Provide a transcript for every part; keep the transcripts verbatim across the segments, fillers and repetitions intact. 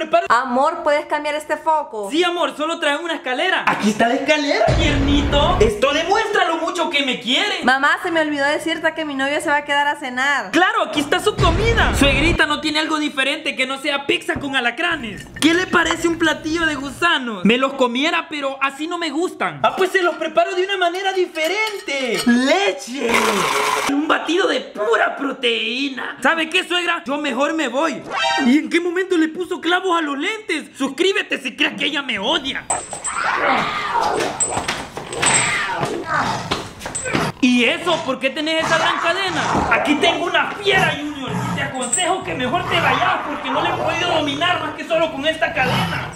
preparo. Amor, ¿puedes cambiar este foco? Sí, amor, solo trae una escalera. Aquí está la escalera, tiernito. Esto demuestra lo mucho que me quiere. Mamá, se me olvidó decirte que mi novio se va a quedar a cenar. Claro, aquí está su comida. Suegrita, no tiene algo diferente que no sea pizza con alacranes. ¿Qué le parece un platillo de gusanos? Me los comiera, pero así no me gustan. Ah, pues se los preparo de una manera diferente. ¡Leche! Un batido de pura proteína. ¿Sabe qué, suegra? Yo mejor me voy. ¿Y en qué momento le puso clavos a los lentes? Suscríbete si crees que ella me odia. ¿Y eso? ¿Por qué tenés esa gran cadena? Aquí tengo una fiera, Junior, y te aconsejo que mejor te vayas porque no le he podido dominar más que solo con esta cadena.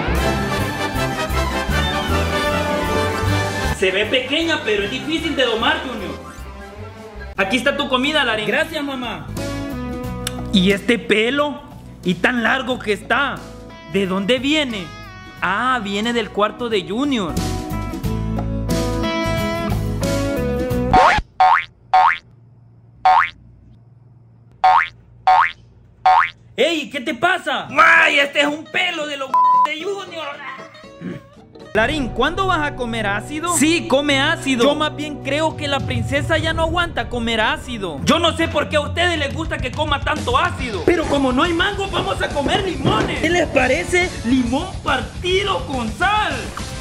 Se ve pequeña, pero es difícil de domar, Junior. Aquí está tu comida, Larín. Gracias, mamá. ¿Y este pelo? Y tan largo que está. ¿De dónde viene? Ah, viene del cuarto de Junior. ¡Ey! ¿Qué te pasa? ¡Ay! Este es un pelo de los de Junior. Larín, ¿cuándo vas a comer ácido? Sí, come ácido. Yo más bien creo que la princesa ya no aguanta comer ácido. Yo no sé por qué a ustedes les gusta que coma tanto ácido. Pero como no hay mango, vamos a comer limones. ¿Qué les parece? Limón partido con sal.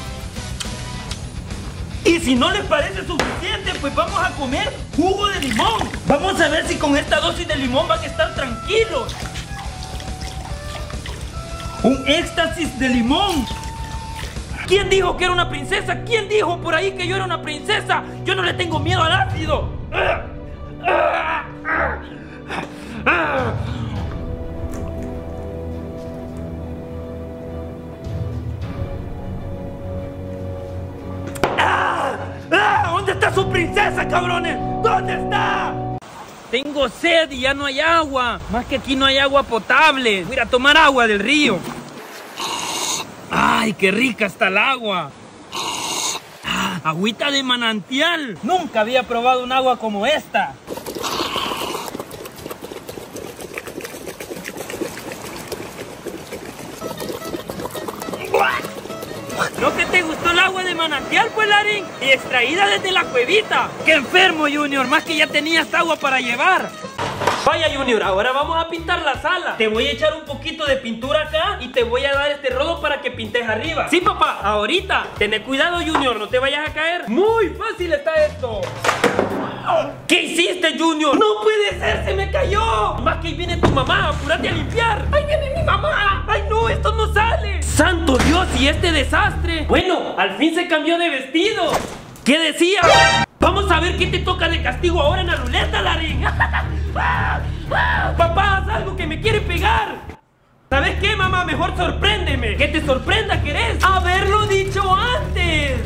Y si no les parece suficiente, pues vamos a comer jugo de limón. Vamos a ver si con esta dosis de limón van a estar tranquilos. Un éxtasis de limón. ¿Quién dijo que era una princesa? ¿Quién dijo por ahí que yo era una princesa? Yo no le tengo miedo al ácido. ¿Dónde está su princesa, cabrones? ¿Dónde está? Tengo sed y ya no hay agua. Más que aquí no hay agua potable. Voy a ir a tomar agua del río. ¡Ay, qué rica está el agua! Ah, agüita de manantial. Nunca había probado un agua como esta. ¿No que te gustó el agua de manantial, pues, Larín? Y extraída desde la cuevita. ¡Qué enfermo, Junior! Más que ya tenías agua para llevar. Vaya, Junior, ahora vamos a pintar la sala. Te voy a echar un poquito de pintura acá y te voy a dar este rodo para que pintes arriba. Sí, papá, ahorita. Tené cuidado, Junior, no te vayas a caer. Muy fácil está esto. ¿Qué hiciste, Junior? ¡No puede ser! ¡Se me cayó! Más que ahí viene tu mamá, apúrate a limpiar. ¡Ahí viene mi mamá! ¡Ay, no! ¡Esto no sale! ¡Santo Dios! ¿Y este desastre? Bueno, al fin se cambió de vestido. ¿Qué decía? Vamos a ver qué te toca de castigo ahora en la ruleta, Larín. Papá, haz algo que me quiere pegar. ¿Sabes qué, mamá? Mejor sorpréndeme. Que te sorprenda, ¿querés? Haberlo dicho antes.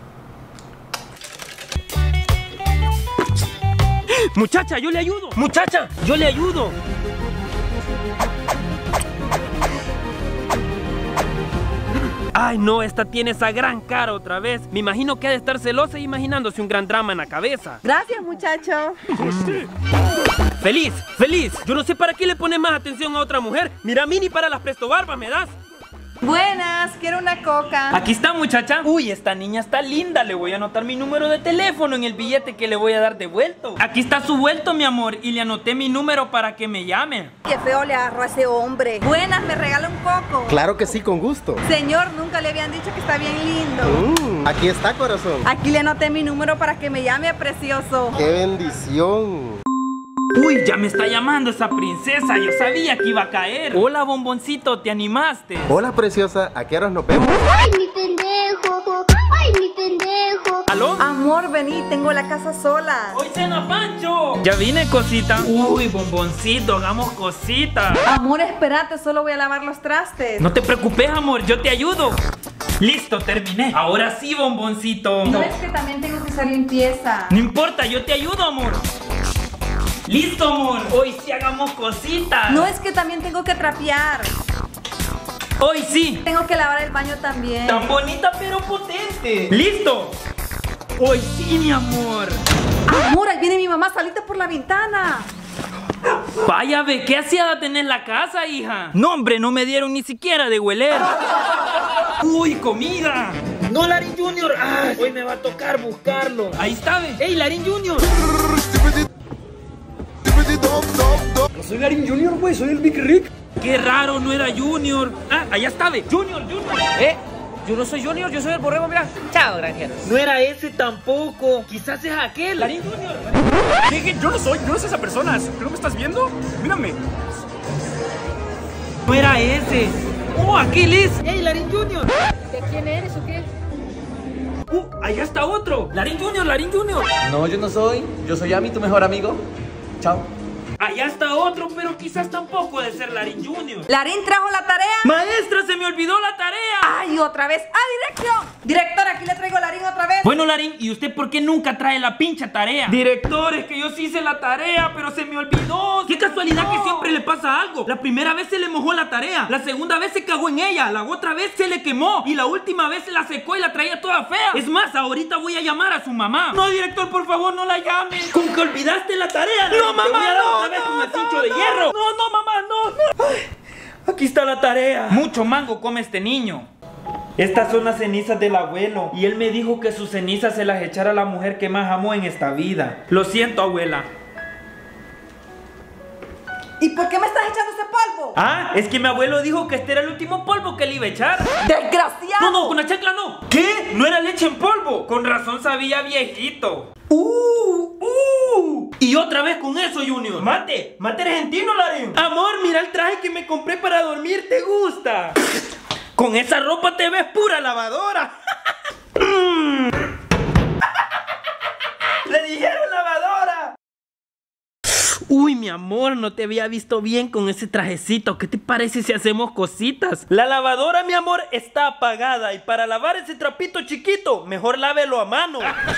Muchacha, yo le ayudo. Muchacha, yo le ayudo. Ay, no, esta tiene esa gran cara otra vez. Me imagino que ha de estar celosa e imaginándose un gran drama en la cabeza. Gracias, muchacho. Mm. Feliz, feliz. Yo no sé para qué le pones más atención a otra mujer. Mira, a mí ni para las prestobarbas me das. Buenas, quiero una coca. Aquí está, muchacha. Uy, esta niña está linda. Le voy a anotar mi número de teléfono en el billete que le voy a dar de vuelto. Aquí está su vuelto, mi amor. Y le anoté mi número para que me llame. Qué feo le agarró a ese hombre. Buenas, ¿me regala un coco? Claro que sí, con gusto. Señor, nunca le habían dicho que está bien lindo. Mm, aquí está, corazón. Aquí le anoté mi número para que me llame, precioso. ¡Qué bendición! Uy, ya me está llamando esa princesa. Yo sabía que iba a caer. Hola, bomboncito, ¿te animaste? Hola, preciosa, ¿a qué horas nos vemos? ¡Ay, mi pendejo! ¡Ay, mi pendejo! ¿Aló? Amor, vení, tengo la casa sola. ¡Hoy cena Pancho! Ya vine, cosita. Uy, bomboncito, hagamos cositas. Amor, espérate, solo voy a lavar los trastes. No te preocupes, amor, yo te ayudo. Listo, terminé. Ahora sí, bomboncito. No es que también tengo que hacer limpieza. No importa, yo te ayudo, amor. Listo, amor. Hoy sí hagamos cositas. No es que también tengo que trapear. Hoy sí. Tengo que lavar el baño también. Tan bonita pero potente. Listo. Hoy sí, mi amor. Amor, ahí viene mi mamá, salite por la ventana. Vaya, ve, ¿qué hacía tener la casa, hija? No, hombre, no me dieron ni siquiera de hueler. ¡Uy, comida! ¡No, Larín Junior! ¡Ah! Hoy me va a tocar buscarlo. Ahí está, ve. ¡Ey, Larín Junior! No soy Larín Junior, güey, soy el Big Rick. ¡Qué raro, no era Junior! ¡Ah, allá está, ve! ¡Junior, Junior! ¿Eh? Yo no soy Junior, yo soy el borrego, mira. Chao, granjeros. No era ese tampoco. Quizás es aquel. Larín Junior. ¿Qué, qué? Yo no soy, yo no soy esa persona. ¿Pero me estás viendo? Mírame. No era ese. ¡Oh, aquel es! ¡Ey, Larín Junior! ¿De quién eres o qué? ¡Uh, allá está otro! ¡Larín Junior, Larín Junior! No, yo no soy. Yo soy Yami, tu mejor amigo. Chao. Allá está otro, pero quizás tampoco de ser Larín Junior. ¿Larín trajo la tarea? ¡Maestra, se me olvidó la tarea! ¡Ay, otra vez! ¡Ah, dirección! Director, aquí le traigo a Larín otra vez. Bueno, Larín, ¿y usted por qué nunca trae la pincha tarea? Director, es que yo sí hice la tarea, pero se me olvidó. ¡Qué casualidad que siempre le pasa algo! La primera vez se le mojó la tarea, la segunda vez se cagó en ella, la otra vez se le quemó y la última vez se la secó y la traía toda fea. Es más, ahorita voy a llamar a su mamá. No, director, por favor, no la llame. ¿Con que olvidaste la tarea? ¡No, mamá, no! No, no, de hierro. No, no, mamá, no, no. Ay, aquí está la tarea. Mucho mango come este niño. Estas son las cenizas del abuelo y él me dijo que sus cenizas se las echara a la mujer que más amó en esta vida. Lo siento, abuela. ¿Y por qué me estás echando ese polvo? Ah, es que mi abuelo dijo que este era el último polvo que le iba a echar. ¡Desgraciado! No, no, con la chancla no. ¿Qué? No era leche en polvo. Con razón sabía viejito. ¡Uh! ¡Uh! Y otra vez con eso, Junior. Mate, mate argentino, Larín. Amor, mira el traje que me compré para dormir, ¿te gusta? Con esa ropa te ves pura lavadora. Le dijeron lavadora. Uy, mi amor, no te había visto bien con ese trajecito. ¿Qué te parece si hacemos cositas? La lavadora, mi amor, está apagada. Y para lavar ese trapito chiquito, mejor lávelo a mano.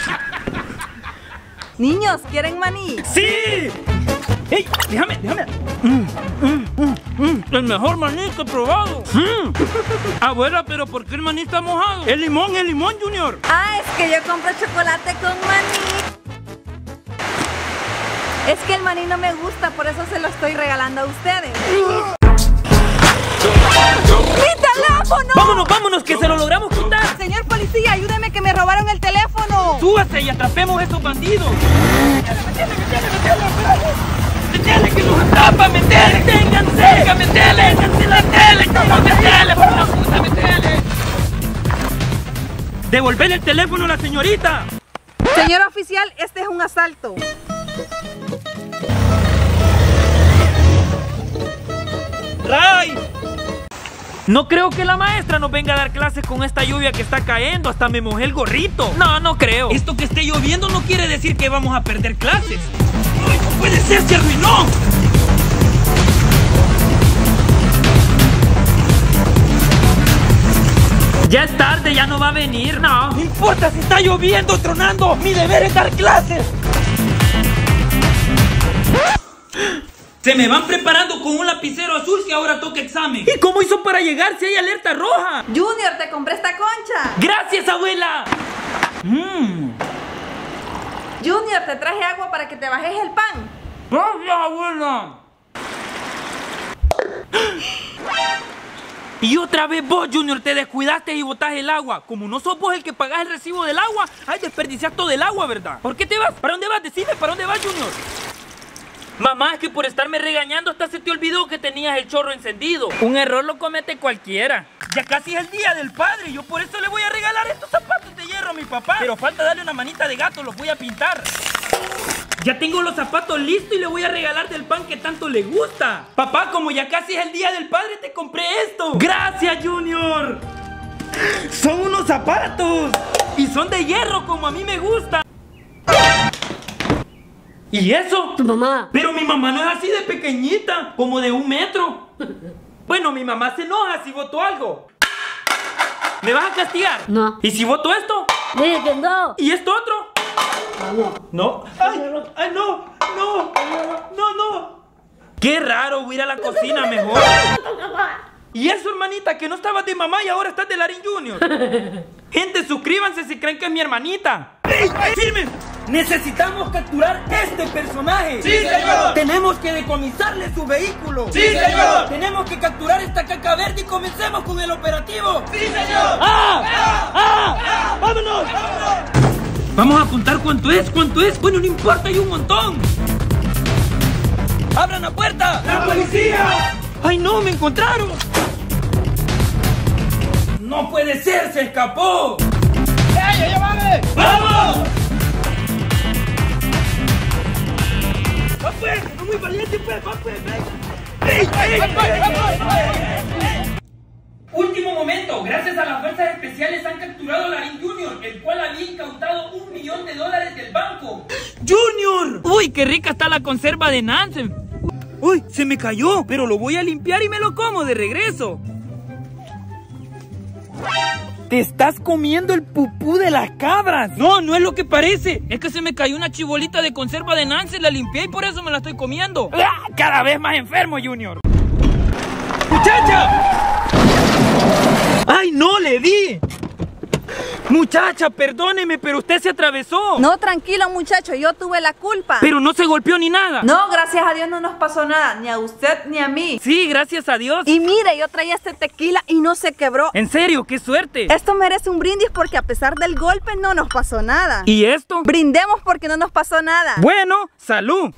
Niños, ¿quieren maní? ¡Sí! ¡Ey! Déjame, déjame. Mm, mm, mm, mm. El mejor maní que he probado. Mm. Abuela, pero ¿por qué el maní está mojado? El limón, el limón, Junior. Ah, es que yo compro chocolate con maní. Es que el maní no me gusta, por eso se lo estoy regalando a ustedes. ¡Mi teléfono! ¡Vámonos, vámonos, que se lo logramos quitar! Señor policía, ayúdeme que me robaron el teléfono. ¡Súbase y atrapemos a esos bandidos! ¡Metele, metele, metele! ¡Metele, que nos atrapa! ¡Metele! ¡Deténganse! ¡Metele! ¡Déjense la tele! ¡Metele, por la puta, metele! ¡Devolver el teléfono a la señorita! Señor oficial, este es un asalto. ¡Ray! No creo que la maestra nos venga a dar clases con esta lluvia que está cayendo. Hasta me mojé el gorrito. No, no creo. Esto que esté lloviendo no quiere decir que vamos a perder clases. ¡Ay, no puede ser! ¡Se arruinó! Ya es tarde, ya no va a venir. No. No importa si está lloviendo, tronando. Mi deber es dar clases. Se me van preparando con un lapicero azul si ahora toca examen. ¿Y cómo hizo para llegar si hay alerta roja? Junior, te compré esta concha. ¡Gracias, abuela! Mmm. Junior, te traje agua para que te bajes el pan. ¡Gracias, abuela! Y otra vez vos, Junior, te descuidaste y botás el agua. Como no sos vos el que pagás el recibo del agua, ay, desperdiciás todo el agua, ¿verdad? ¿Por qué te vas? ¿Para dónde vas? Decime, ¿para dónde vas, Junior? Mamá, es que por estarme regañando hasta se te olvidó que tenías el chorro encendido. Un error lo comete cualquiera. Ya casi es el día del padre. Yo por eso le voy a regalar estos zapatos de hierro a mi papá. Pero falta darle una manita de gato, los voy a pintar. Ya tengo los zapatos listos y le voy a regalar del pan que tanto le gusta. Papá, como ya casi es el día del padre, te compré esto. ¡Gracias, Junior! Son unos zapatos. Y son de hierro como a mí me gusta. ¿Y eso? Tu mamá. Pero mi mamá no es así de pequeñita, como de un metro. Bueno, mi mamá se enoja si voto algo. ¿Me vas a castigar? No. ¿Y si voto esto? Dile que no. ¿Y esto otro? No. ¿No? ¡Ay! ¡Ay, no! ¡No! ¡No, no! ¡Qué raro! Voy a ir a la cocina mejor. ¿Y eso, hermanita? Que no estabas de mamá y ahora estás de Larín Junior. Gente, suscríbanse si creen que es mi hermanita. ¡Ey! ¡Firme! Necesitamos capturar este personaje. ¡Sí, señor! Tenemos que decomisarle su vehículo. ¡Sí, señor! Tenemos que capturar esta caca verde y comencemos con el operativo. ¡Sí, señor! ¡Ah! ¡Ah! ¡Ah! ¡Vámonos! ¡Vámonos! Vamos a apuntar cuánto es, cuánto es. Bueno, no importa, hay un montón. ¡Abran la puerta! ¡La policía! ¡Ay, no! ¡Me encontraron! ¡No puede ser! ¡Se escapó! ¡Ey, ya llévame! ¡Vamos! ¡Va pues! ¡No muy valiente pues! ¡Va pues! ¡Ven! ¡Ey, ey, ¡Va pues! ey, ¡Va ey, pues! ey! Último momento, gracias a las fuerzas especiales han capturado a Larín Junior, el cual había incautado un millón de dólares del banco. ¡Junior! ¡Uy, qué rica está la conserva de Nansen! ¡Uy, se me cayó! Pero lo voy a limpiar y me lo como de regreso. ¡Te estás comiendo el pupú de las cabras! No, no es lo que parece. Es que se me cayó una chibolita de conserva de Nansen, la limpié y por eso me la estoy comiendo. ¡Ah! Cada vez más enfermo, Junior. ¡Muchacha! ¡Ay, no, le di! Muchacha, perdóneme, pero usted se atravesó. No, tranquilo, muchacho, yo tuve la culpa. Pero no se golpeó ni nada. No, gracias a Dios no nos pasó nada, ni a usted ni a mí. Sí, gracias a Dios. Y mire, yo traía este tequila y no se quebró. En serio, qué suerte. Esto merece un brindis porque a pesar del golpe no nos pasó nada. ¿Y esto? Brindemos porque no nos pasó nada. Bueno, salud.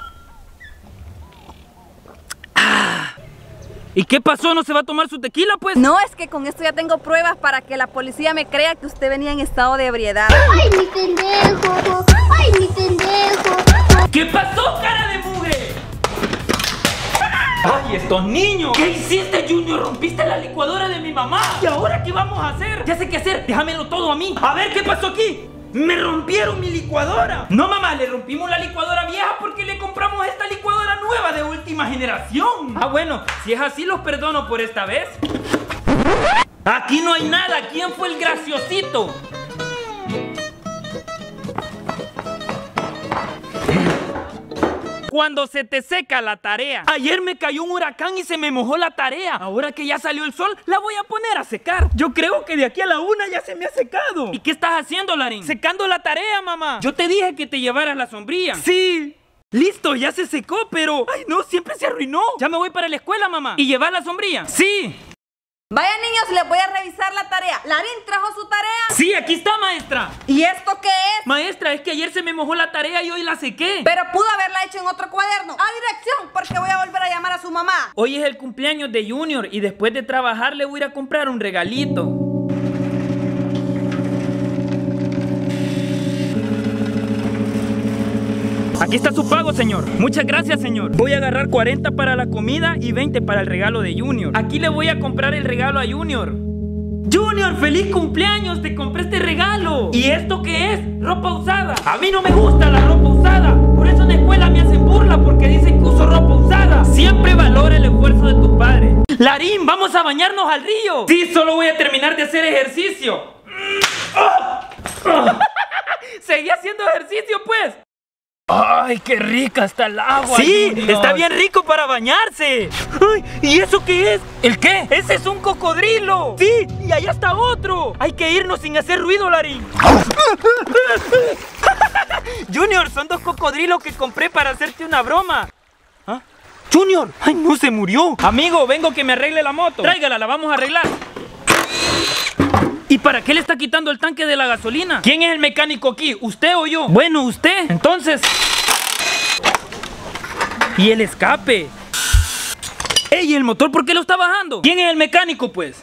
Ah. ¿Y qué pasó? ¿No se va a tomar su tequila, pues? No, es que con esto ya tengo pruebas para que la policía me crea que usted venía en estado de ebriedad. Ay, mi pendejo. Ay, mi pendejo. ¿Qué pasó, cara de mugre? ¡Ay, estos niños! ¿Qué hiciste, Junior? Rompiste la licuadora de mi mamá. ¿Y ahora qué vamos a hacer? Ya sé qué hacer. Déjamelo todo a mí. A ver, ¿qué pasó aquí? ¡Me rompieron mi licuadora! No, mamá, le rompimos la licuadora vieja porque le compramos esta licuadora nueva de última generación. Ah, bueno, si es así los perdono por esta vez. Aquí no hay nada. ¿Quién fue el graciosito? Cuando se te seca la tarea. Ayer me cayó un huracán y se me mojó la tarea. Ahora que ya salió el sol, la voy a poner a secar. Yo creo que de aquí a la una ya se me ha secado. ¿Y qué estás haciendo, Larín? Secando la tarea, mamá. Yo te dije que te llevaras la sombrilla. Sí. Listo, ya se secó, pero... Ay, no, siempre se arruinó. Ya me voy para la escuela, mamá. ¿Y llevar la sombrilla? Sí. Vaya, niños, les voy a revisar la tarea. ¿Larín trajo su tarea? Sí, aquí está, maestra. ¿Y esto qué es? Maestra, es que ayer se me mojó la tarea y hoy la sequé. Pero pudo haberla hecho en otro cuaderno. A dirección, porque voy a volver a llamar a su mamá. Hoy es el cumpleaños de Junior y después de trabajar le voy a ir a comprar un regalito. Aquí está su pago, señor. Muchas gracias, señor. Voy a agarrar cuarenta para la comida y veinte para el regalo de Junior. Aquí le voy a comprar el regalo a Junior. Junior, feliz cumpleaños, te compré este regalo. ¿Y esto qué es? Ropa usada. A mí no me gusta la ropa usada. Por eso en la escuela me hacen burla porque dicen que uso ropa usada. Siempre valora el esfuerzo de tus padres. Larín, vamos a bañarnos al río. Sí, solo voy a terminar de hacer ejercicio. Seguí haciendo ejercicio, pues. ¡Ay, qué rica está el agua! ¡Sí! Junior. Está bien rico para bañarse. ¡Ay! ¿Y eso qué es? ¿El qué? ¡Ese es un cocodrilo! ¡Sí! ¡Y allá está otro! Hay que irnos sin hacer ruido, Larín. Junior, son dos cocodrilos que compré para hacerte una broma. ¿Ah? ¡Junior! ¡Ay, no, se murió! Amigo, vengo que me arregle la moto. Tráigala, la vamos a arreglar. ¿Y para qué le está quitando el tanque de la gasolina? ¿Quién es el mecánico aquí? ¿Usted o yo? Bueno, usted. Entonces... ¿Y el escape? ¡Ey! ¿El motor por qué lo está bajando? ¿Quién es el mecánico, pues?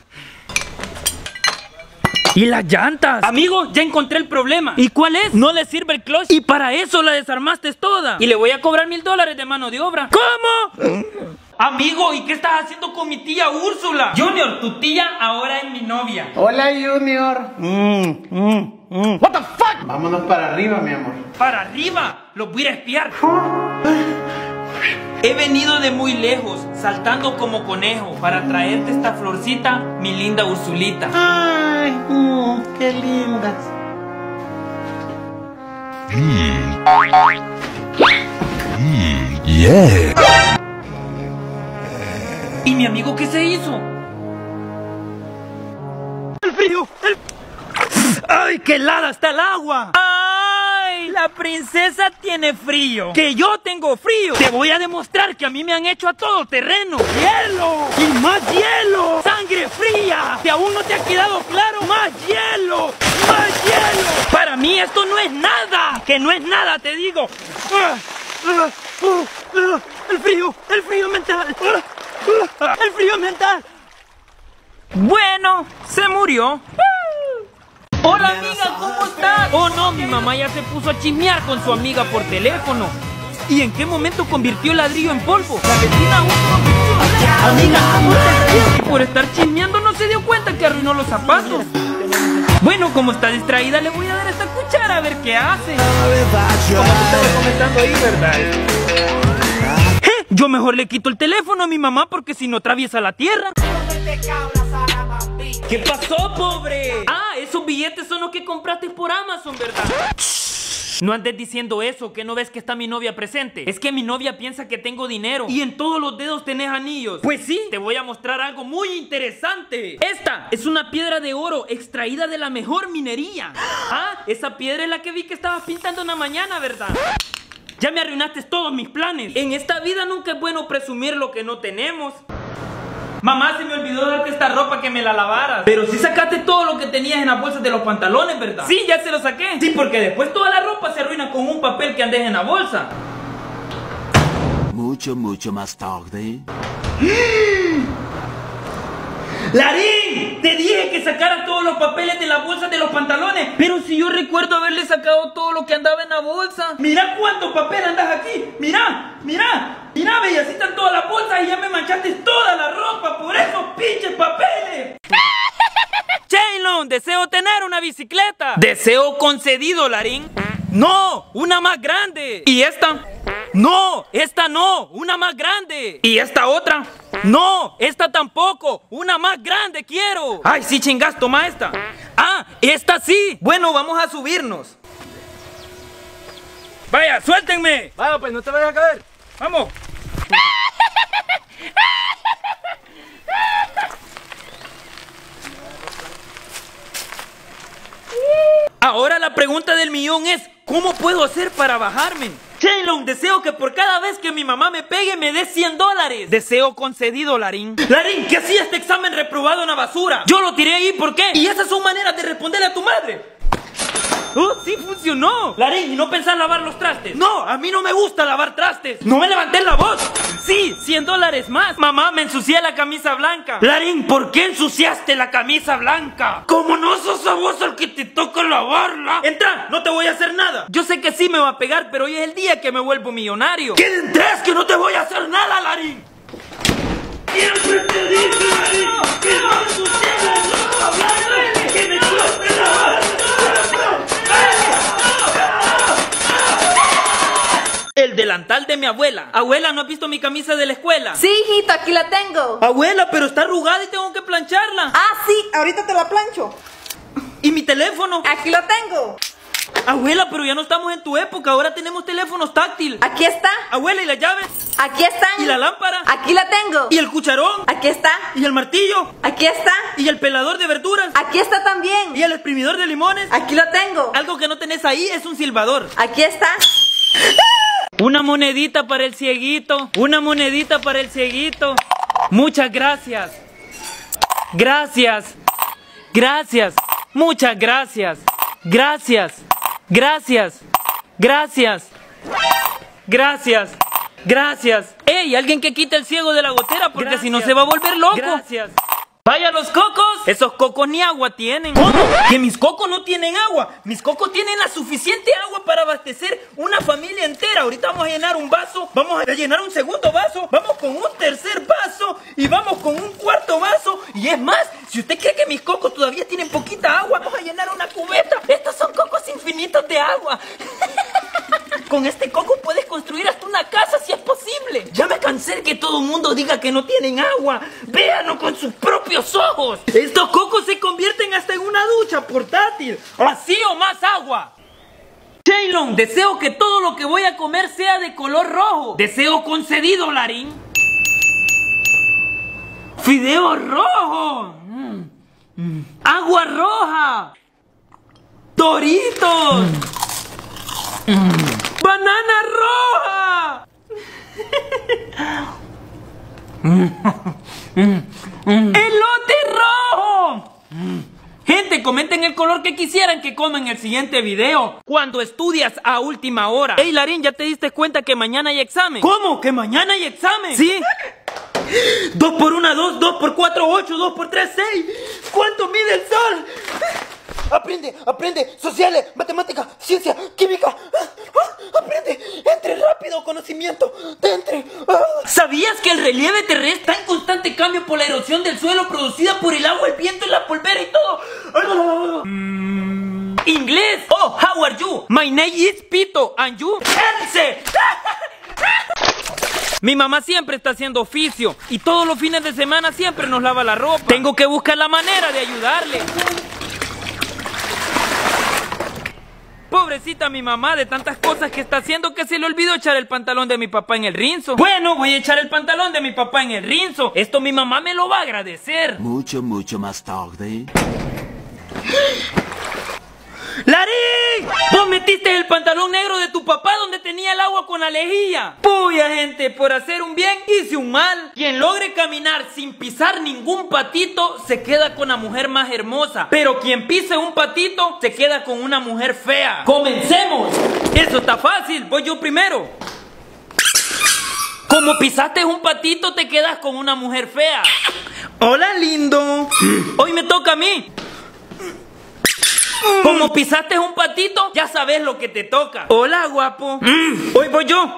¿Y las llantas? Amigo, ya encontré el problema. ¿Y cuál es? No le sirve el clutch. Y para eso la desarmaste toda. Y le voy a cobrar mil dólares de mano de obra. ¿Cómo? Amigo, ¿y qué estás haciendo con mi tía Úrsula? Junior, tu tía ahora es mi novia. Hola, Junior. Mm, mm, mm. What the fuck? Vámonos para arriba, mi amor. ¿Para arriba? Los voy a espiar. He venido de muy lejos, saltando como conejo, para traerte esta florcita, mi linda Ursulita. Ay, mm, qué lindas. Mm. Mm, yeah. ¿Y mi amigo qué se hizo? ¡El frío! El... ¡Ay, qué helada está el agua! ¡Ay, la princesa tiene frío, que yo tengo frío. Te voy a demostrar que a mí me han hecho a todo terreno. ¡Hielo! ¡Y más hielo! ¡Sangre fría! Si aún no te ha quedado claro, ¡más hielo! ¡Más hielo! Para mí esto no es nada. Que no es nada, te digo. ¡Ah! ¡Ah! ¡Ah! ¡Ah! ¡El frío! ¡El frío mental! ¡Ah! ¡Ah! ¡El frío mental! Bueno, se murió. Hola amiga, ¿cómo estás? Oh no, mi mamá ya se puso a chismear con su amiga por teléfono. ¿Y en qué momento convirtió el ladrillo en polvo? La vecina aún no. Amiga, ¿cómo te ríes? Por estar chismeando no se dio cuenta que arruinó los zapatos. Bueno, como está distraída, le voy a dar esta cuchara a ver qué hace. Como te estaba comentando ahí, ¿verdad? ¿Eh? Yo mejor le quito el teléfono a mi mamá porque si no atraviesa la tierra. ¿Qué pasó, pobre? Ah, esos billetes son los que compraste por Amazon, ¿verdad? No andes diciendo eso, que no ves que está mi novia presente. Es que mi novia piensa que tengo dinero y en todos los dedos tenés anillos. Pues sí, te voy a mostrar algo muy interesante. Esta es una piedra de oro extraída de la mejor minería. Ah, esa piedra es la que vi que estabas pintando una mañana, ¿verdad? Ya me arruinaste todos mis planes. En esta vida nunca es bueno presumir lo que no tenemos. Mamá, se me olvidó darte esta ropa que me la lavaras. Pero sí sacaste todo lo que tenías en las bolsas de los pantalones, ¿verdad? Sí, ya se lo saqué. Sí, porque después toda la ropa se arruina con un papel que andes en la bolsa. Mucho, mucho más tarde. ¡Larín! Te dije que sacaras todos los papeles de las bolsas de los pantalones. Pero si yo recuerdo haberle sacado todo lo que andaba en la bolsa. Mira cuánto papel andas aquí. Mira, mira. Mira, bella, así están todas las bolsas y ya me manchaste toda la ropa por esos pinches papeles. Shaylon, deseo tener una bicicleta. Deseo concedido, Larín. No, una más grande. ¿Y esta? No, esta no, una más grande. ¿Y esta otra? No, esta tampoco, una más grande quiero. Ay, sí, chingas, toma esta. Ah, esta sí. Bueno, vamos a subirnos. Vaya, suéltenme. Vaya, pues no te vayas a caer. Vamos. Ahora la pregunta del millón es, ¿cómo puedo hacer para bajarme? Shaylon, deseo que por cada vez que mi mamá me pegue me dé cien dólares. Deseo concedido, Larín. Larín, ¿qué hacía este examen reprobado en la basura? Yo lo tiré ahí, ¿por qué? Y esas son maneras de responderle a tu madre. ¡Oh, sí funcionó! Larín, ¿y no pensás lavar los trastes? No, a mí no me gusta lavar trastes. ¡No me levanté la voz! Sí, cien dólares más. Mamá, me ensucié la camisa blanca. Larín, ¿por qué ensuciaste la camisa blanca? Como no sos a vos el que te toca lavarla. Entra, no te voy a hacer nada. Yo sé que sí me va a pegar, pero hoy es el día que me vuelvo millonario. ¿Qué entres que no te voy a hacer nada, Larín? Siempre te dije, Larín, que no ensucias la ropa blanca, que me cueste lavar. El delantal de mi abuela. Abuela, ¿no has visto mi camisa de la escuela? Sí, hijito, aquí la tengo. Abuela, pero está arrugada y tengo que plancharla. Ah, sí, ahorita te la plancho. ¿Y mi teléfono? Aquí lo tengo. Abuela, pero ya no estamos en tu época, ahora tenemos teléfonos táctiles. Aquí está. Abuela, ¿y las llaves? Aquí están. ¿Y la lámpara? Aquí la tengo. ¿Y el cucharón? Aquí está. ¿Y el martillo? Aquí está. ¿Y el pelador de verduras? Aquí está también. ¿Y el exprimidor de limones? Aquí lo tengo. Algo que no tenés ahí es un silbador. Aquí está. Una monedita para el cieguito. Una monedita para el cieguito. Muchas gracias. Gracias. Gracias. Muchas gracias. Gracias. Gracias. Gracias. Gracias. Gracias. ¡Ey! Alguien que quite el ciego de la gotera porque si no se va a volver loco. Gracias. ¡Vaya los cocos! Esos cocos ni agua tienen. ¿Cómo? ¿Que mis cocos no tienen agua? Mis cocos tienen la suficiente agua para abastecer una familia entera. Ahorita vamos a llenar un vaso, vamos a llenar un segundo vaso, vamos con un tercer vaso y vamos con un cuarto vaso. Y es más, si usted cree que mis cocos todavía tienen poquita agua, vamos a llenar una cubeta. Estos son cocos infinitos de agua. Con este coco puedes construir hasta una casa si es posible. Ya me cansé de que todo el mundo diga que no tienen agua. Véanlo con sus propios ojos. Estos cocos se convierten hasta en una ducha portátil. Así o más agua. Shaylon, deseo que todo lo que voy a comer sea de color rojo. Deseo concedido, Larín. Fideo rojo. Mm. Mm. Agua roja. Doritos. Mm. ¡Banana roja! ¡Elote rojo! Gente, comenten el color que quisieran que coman en el siguiente video. Cuando estudias a última hora. Ey, Larín, ¿ya te diste cuenta que mañana hay examen? ¿Cómo? ¿Que mañana hay examen? Sí. Dos por una, dos, dos por cuatro, ocho, dos por tres, seis. ¿Cuánto mide el sol? Aprende, aprende, sociales, matemática, ciencia, química. Aprende, entre rápido, conocimiento, te entre. ¿Sabías que el relieve terrestre está en constante cambio por la erosión del suelo producida por el agua, el viento, la polvera y todo? Mm. Inglés. Oh, how are you? My name is Pito, and you? Else. Mi mamá siempre está haciendo oficio y todos los fines de semana siempre nos lava la ropa. Tengo que buscar la manera de ayudarle. Pobrecita mi mamá de tantas cosas que está haciendo que se le olvidó echar el pantalón de mi papá en el rinzo. Bueno, voy a echar el pantalón de mi papá en el rinzo. Esto mi mamá me lo va a agradecer. Mucho, mucho más tarde. ¡Larín! Vos metiste el pantalón negro de tu papá donde tenía el agua con la lejía. Puya, gente, por hacer un bien hice un mal. Quien logre caminar sin pisar ningún patito se queda con la mujer más hermosa. Pero quien pise un patito se queda con una mujer fea. ¡Comencemos! Eso está fácil, voy yo primero. Como pisaste un patito te quedas con una mujer fea. Hola, lindo. Hoy me toca a mí. Como pisaste un patito, ya sabes lo que te toca. Hola, guapo. Mm. Hoy voy yo.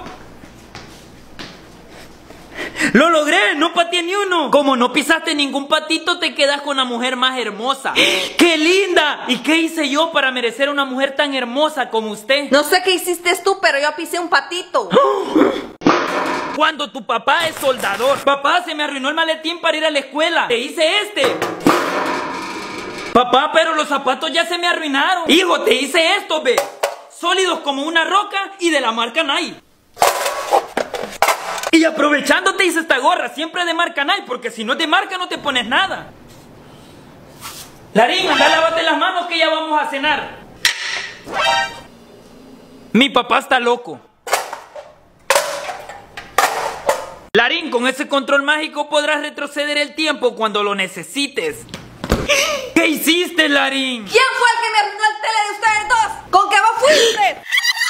Lo logré, no pateé ni uno. Como no pisaste ningún patito, te quedas con la mujer más hermosa. ¡Qué linda! ¿Y qué hice yo para merecer una mujer tan hermosa como usted? No sé qué hiciste tú, pero yo pisé un patito. Cuando tu papá es soldador. Papá, se me arruinó el maletín para ir a la escuela. Te hice este. Papá, pero los zapatos ya se me arruinaron. Hijo, te hice esto, ve. Sólidos como una roca y de la marca Nike. Y aprovechando te hice esta gorra, siempre de marca Nike, porque si no es de marca no te pones nada. Larín, anda, lávate las manos que ya vamos a cenar. Mi papá está loco. Larín, con ese control mágico podrás retroceder el tiempo cuando lo necesites. ¿Qué hiciste, Larín? ¿Quién fue el que me arruinó el tele de ustedes dos? ¿Con qué vos fuiste?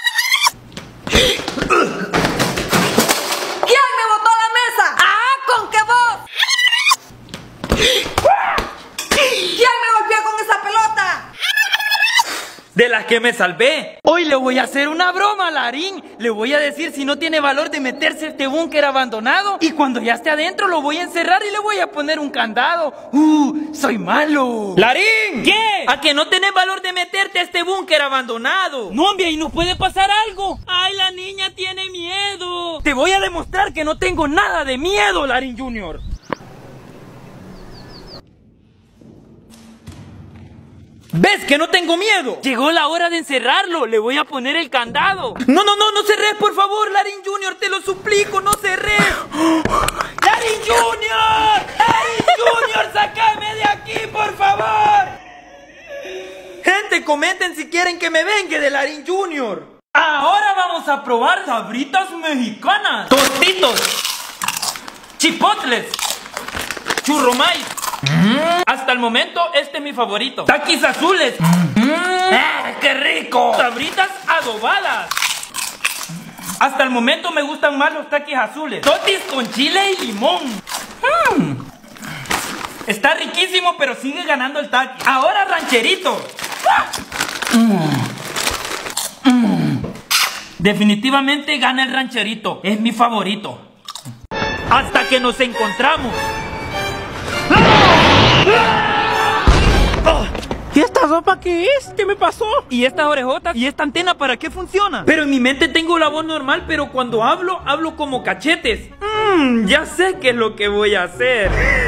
¿Quién me botó a la mesa? ¡Ah! ¿Con qué vos? ¿Quién me golpeó con esa pelota? De las que me salvé. Hoy le voy a hacer una broma a Larín. Le voy a decir si no tiene valor de meterse a este búnker abandonado. Y cuando ya esté adentro lo voy a encerrar y le voy a poner un candado. ¡Uh! ¡Soy malo! ¡Larín! ¿Qué? ¿A que no tenés valor de meterte a este búnker abandonado? No, hombre, ahí nos puede pasar algo. ¡Ay, la niña tiene miedo! Te voy a demostrar que no tengo nada de miedo, Larín Junior. ¿Ves que no tengo miedo? Llegó la hora de encerrarlo. Le voy a poner el candado. No, no, no, no cerres, por favor, Larín Junior. Te lo suplico, no cerres. ¡Larín Junior! ¡Larín Junior, sácame de aquí, por favor! Gente, comenten si quieren que me vengue de Larín Junior. Ahora vamos a probar sabritas mexicanas. Tostitos. Chipotles. Churromais. Mm. Hasta el momento este es mi favorito. Taquis azules. Mm. ¡Ah, qué rico! Sabritas adobadas. Hasta el momento me gustan más los taquis azules. Totis con chile y limón. Mm. Está riquísimo, pero sigue ganando el taqui. Ahora rancherito. Mm. Mm. Definitivamente gana el rancherito. Es mi favorito. Hasta que nos encontramos. ¿Y esta ropa qué es? ¿Qué me pasó? ¿Y estas orejotas? ¿Y esta antena para qué funciona? Pero en mi mente tengo la voz normal, pero cuando hablo, hablo como cachetes. Mmm, ya sé qué es lo que voy a hacer.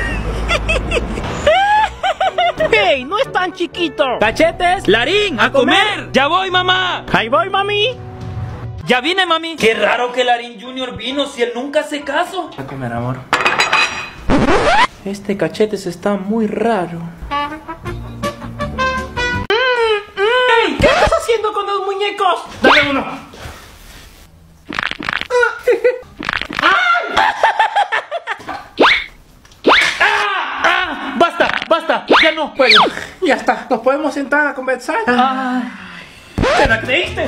¡Hey! No es tan chiquito. ¡Cachetes! ¡Larín! ¡A, a comer! comer! ¡Ya voy, mamá! ¡Ahí voy, mami! ¡Ya vine, mami! Qué raro que Larín Junior vino si él nunca hace caso. A comer, amor. Este Cachetes está muy raro. ¡Ey! ¿Qué estás haciendo? haciendo con los muñecos? Dame uno. ¡Ah! ¡Basta! ¡Basta! ¡Ya no puedo! Ya está, nos podemos sentar a conversar. Ah. ¿Te la creíste?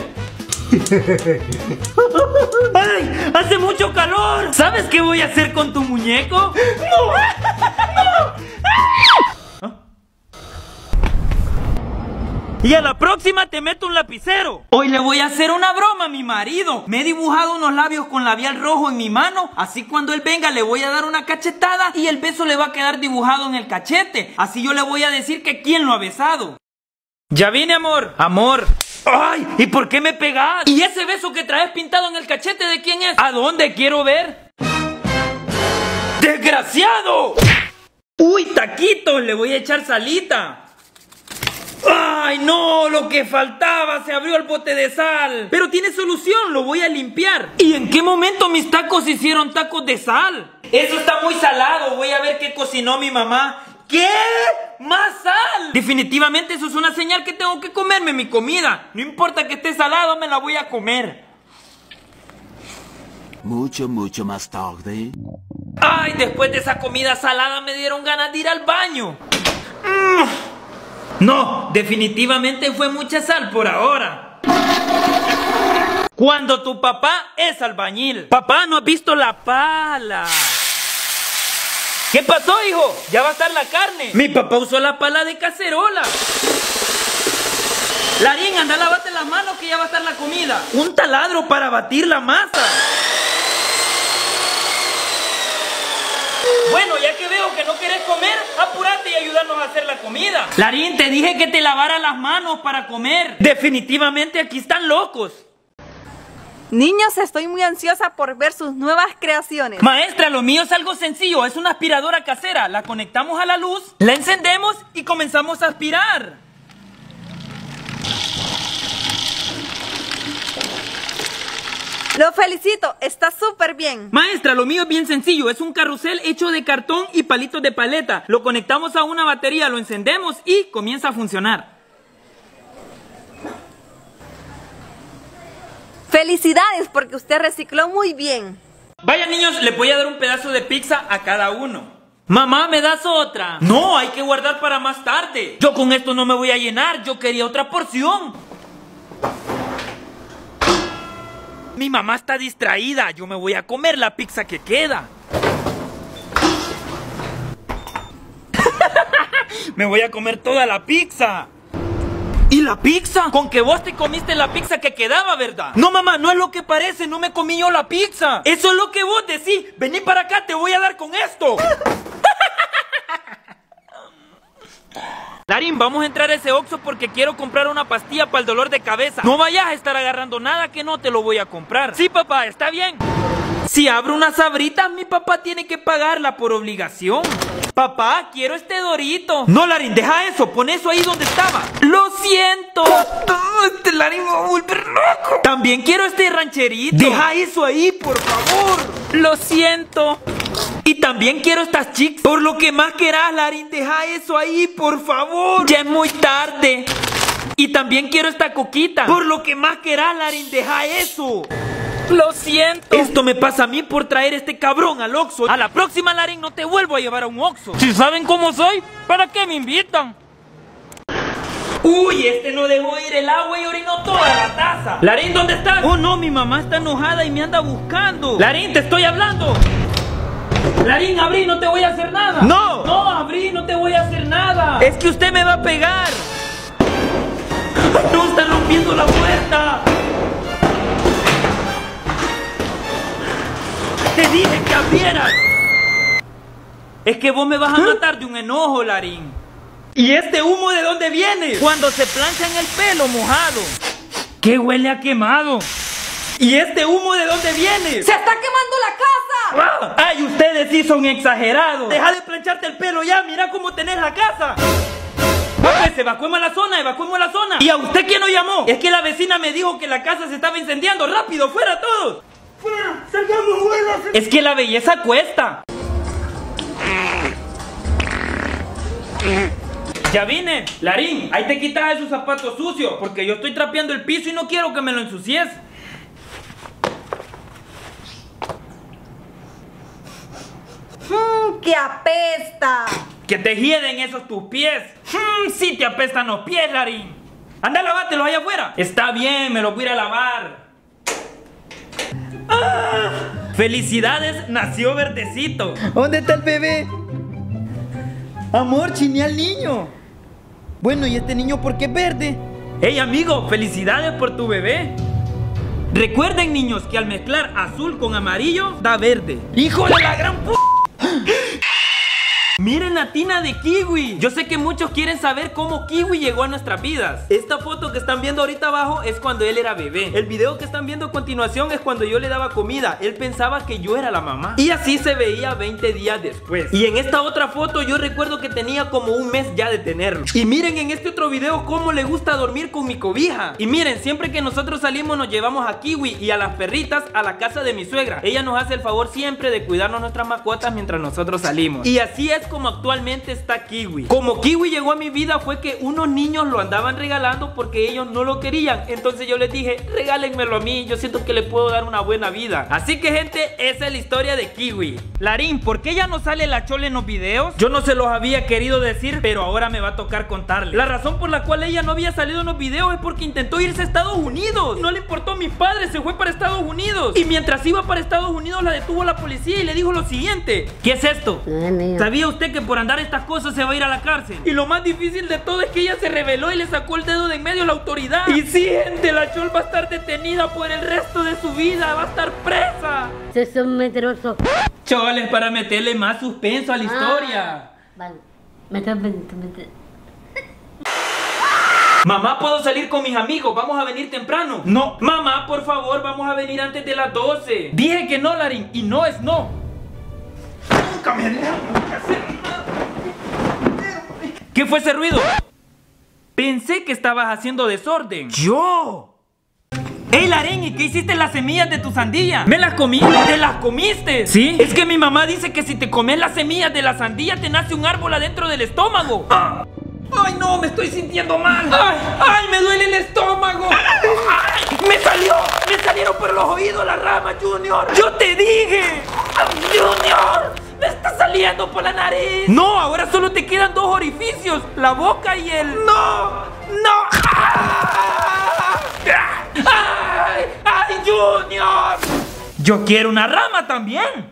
¡Ay! ¡Hace mucho calor! ¿Sabes qué voy a hacer con tu muñeco? ¡No! ¡No! Y a la próxima te meto un lapicero. Hoy le voy a hacer una broma a mi marido. Me he dibujado unos labios con labial rojo en mi mano. Así cuando él venga le voy a dar una cachetada y el beso le va a quedar dibujado en el cachete. Así yo le voy a decir que quién lo ha besado. Ya vine, amor. Amor. ¡Ay! ¿Y por qué me pegas? ¿Y ese beso que traes pintado en el cachete de quién es? ¿A dónde quiero ver? ¡Desgraciado! ¡Uy, taquitos! Le voy a echar salita. ¡Ay, no! Lo que faltaba, se abrió el bote de sal. Pero tiene solución, lo voy a limpiar. ¿Y en qué momento mis tacos hicieron tacos de sal? Eso está muy salado, voy a ver qué cocinó mi mamá. ¿Qué? ¿Más sal? Definitivamente eso es una señal que tengo que comerme mi comida. No importa que esté salado, me la voy a comer. Mucho, mucho más tarde. Ay, después de esa comida salada me dieron ganas de ir al baño. Mm. No, definitivamente fue mucha sal por ahora. Cuando tu papá es albañil. Papá, ¿no has visto la pala? ¿Qué pasó, hijo? Ya va a estar la carne. Mi papá usó la pala de cacerola. Larín, anda, lávate las manos que ya va a estar la comida. Un taladro para batir la masa. Bueno, ya que veo que no querés comer, apúrate y ayúdanos a hacer la comida. Larín, te dije que te lavara las manos para comer. Definitivamente aquí están locos. Niños, estoy muy ansiosa por ver sus nuevas creaciones. Maestra, lo mío es algo sencillo, es una aspiradora casera. La conectamos a la luz, la encendemos y comenzamos a aspirar. Lo felicito, está súper bien. Maestra, lo mío es bien sencillo, es un carrusel hecho de cartón y palitos de paleta. Lo conectamos a una batería, lo encendemos y comienza a funcionar. Felicidades, porque usted recicló muy bien. Vaya, niños, les voy a dar un pedazo de pizza a cada uno. Mamá, ¿me das otra? No, hay que guardar para más tarde. Yo con esto no me voy a llenar, yo quería otra porción. Mi mamá está distraída, yo me voy a comer la pizza que queda. Me voy a comer toda la pizza. ¿Y la pizza? Con que vos te comiste la pizza que quedaba, ¿verdad? No, mamá, no es lo que parece, no me comí yo la pizza. Eso es lo que vos decís. Vení para acá, te voy a dar con esto. Larín, vamos a entrar a ese Oxxo porque quiero comprar una pastilla para el dolor de cabeza. No vayas a estar agarrando nada que no te lo voy a comprar. Sí, papá, está bien. Si abro unas sabritas, mi papá tiene que pagarla por obligación. Papá, quiero este Dorito. No, Larín, deja eso, pon eso ahí donde estaba. Lo siento. Oh, este Larín me va a volver loco. También quiero este rancherito. Deja eso ahí, por favor. Lo siento. Y también quiero estas chicas. Por lo que más querás, Larín, deja eso ahí, por favor. Ya es muy tarde. Y también quiero esta coquita. Por lo que más querás, Larín, deja eso. Lo siento. Esto me pasa a mí por traer este cabrón al Oxxo. A la próxima, Larín, no te vuelvo a llevar a un Oxxo. Si saben cómo soy, ¿para qué me invitan? Uy, este no dejó ir el agua y orinó toda la taza. Larín, ¿dónde estás? Oh, no, mi mamá está enojada y me anda buscando. Larín, te estoy hablando. Larín, abrí, no te voy a hacer nada. No. No, abrí, no te voy a hacer nada. Es que usted me va a pegar. No, están rompiendo la puerta. Te dije que abrieras. Es que vos me vas a matar de un enojo, Larín. ¿Y este humo de dónde viene? Cuando se planchan el pelo mojado. ¿Qué huele a quemado? ¿Y este humo de dónde viene? ¡Se está quemando la casa! ¡Ah! ¡Ay, ustedes sí son exagerados! Deja de plancharte el pelo ya, mira cómo tenés la casa. Pues evacuemos la zona, evacuemos la zona. ¿Y a usted quién nos llamó? Es que la vecina me dijo que la casa se estaba incendiando. ¡Rápido, fuera todos! ¡Fuera! ¡Salgamos, fuera! Es que la belleza cuesta. Ya vine. Larín, ahí te quitas esos zapatos sucios, porque yo estoy trapeando el piso y no quiero que me lo ensucies. Mmm, que apesta. Que te hieden esos tus pies. Mmm, sí te apestan los pies, Larín. Anda, lávatelos allá afuera. Está bien, me los voy a ir a lavar. ¡Ah! Felicidades, nació verdecito. ¿Dónde está el bebé? Amor, chiné al niño. Bueno, ¿y este niño por qué es verde? Hey, amigo, felicidades por tu bebé. Recuerden, niños, que al mezclar azul con amarillo da verde. ¡Hijo de la gran p***! Miren la tina de Kiwi. Yo sé que muchos quieren saber cómo Kiwi llegó a nuestras vidas. Esta foto que están viendo ahorita abajo es cuando él era bebé. El video que están viendo a continuación es cuando yo le daba comida. Él pensaba que yo era la mamá. Y así se veía veinte días después. Y en esta otra foto yo recuerdo que tenía como un mes ya de tenerlo. Y miren en este otro video cómo le gusta dormir con mi cobija. Y miren, siempre que nosotros salimos nos llevamos a Kiwi y a las perritas a la casa de mi suegra. Ella nos hace el favor siempre de cuidarnos nuestras mascotas mientras nosotros salimos. Y así es como actualmente está Kiwi. Como Kiwi llegó a mi vida fue que unos niños lo andaban regalando porque ellos no lo querían. Entonces yo les dije, regálenmelo a mí, yo siento que le puedo dar una buena vida. Así que, gente, esa es la historia de Kiwi. Larín, ¿por qué ya no sale la Chole en los videos? Yo no se los había querido decir, pero ahora me va a tocar contarle. La razón por la cual ella no había salido en los videos es porque intentó irse a Estados Unidos. No le importó a mis padres, se fue para Estados Unidos. Y mientras iba para Estados Unidos la detuvo la policía y le dijo lo siguiente. ¿Qué es esto? ¿Sabía usted que por andar estas cosas se va a ir a la cárcel? Y lo más difícil de todo es que ella se rebeló y le sacó el dedo de en medio a la autoridad. Y sí, gente, la Chol va a estar detenida por el resto de su vida. Va a estar presa. Ustedes son mentirosos. Chol, es para meterle más suspenso a la historia. Vale. Me estás metiendo. Mamá, ¿puedo salir con mis amigos? Vamos a venir temprano. No. Mamá, por favor, vamos a venir antes de las doce. Dije que no, Larín, y no es no. Nunca me dejan hacer nada. ¿Qué fue ese ruido? Pensé que estabas haciendo desorden. ¡Yo! ¡Ey, Larín! ¿Y qué hiciste en las semillas de tu sandía? ¿Me las comí? ¿Te las comiste? ¿Sí? Es que mi mamá dice que si te comes las semillas de la sandía te nace un árbol adentro del estómago. ¡Ah! ¡Ay, no! Me estoy sintiendo mal. ¡Ay! ¡Ay! ¡Me duele el estómago! ¡Ay! ¡Me salió! ¡Me salieron por los oídos las ramas, Junior! ¡Yo te dije! ¡Junior! ¡Me está saliendo por la nariz! ¡No! Ahora solo te quedan dos orificios: la boca y el... ¡No! ¡No! ¡Ay! ¡Ay, Junior! ¡Yo quiero una rama también!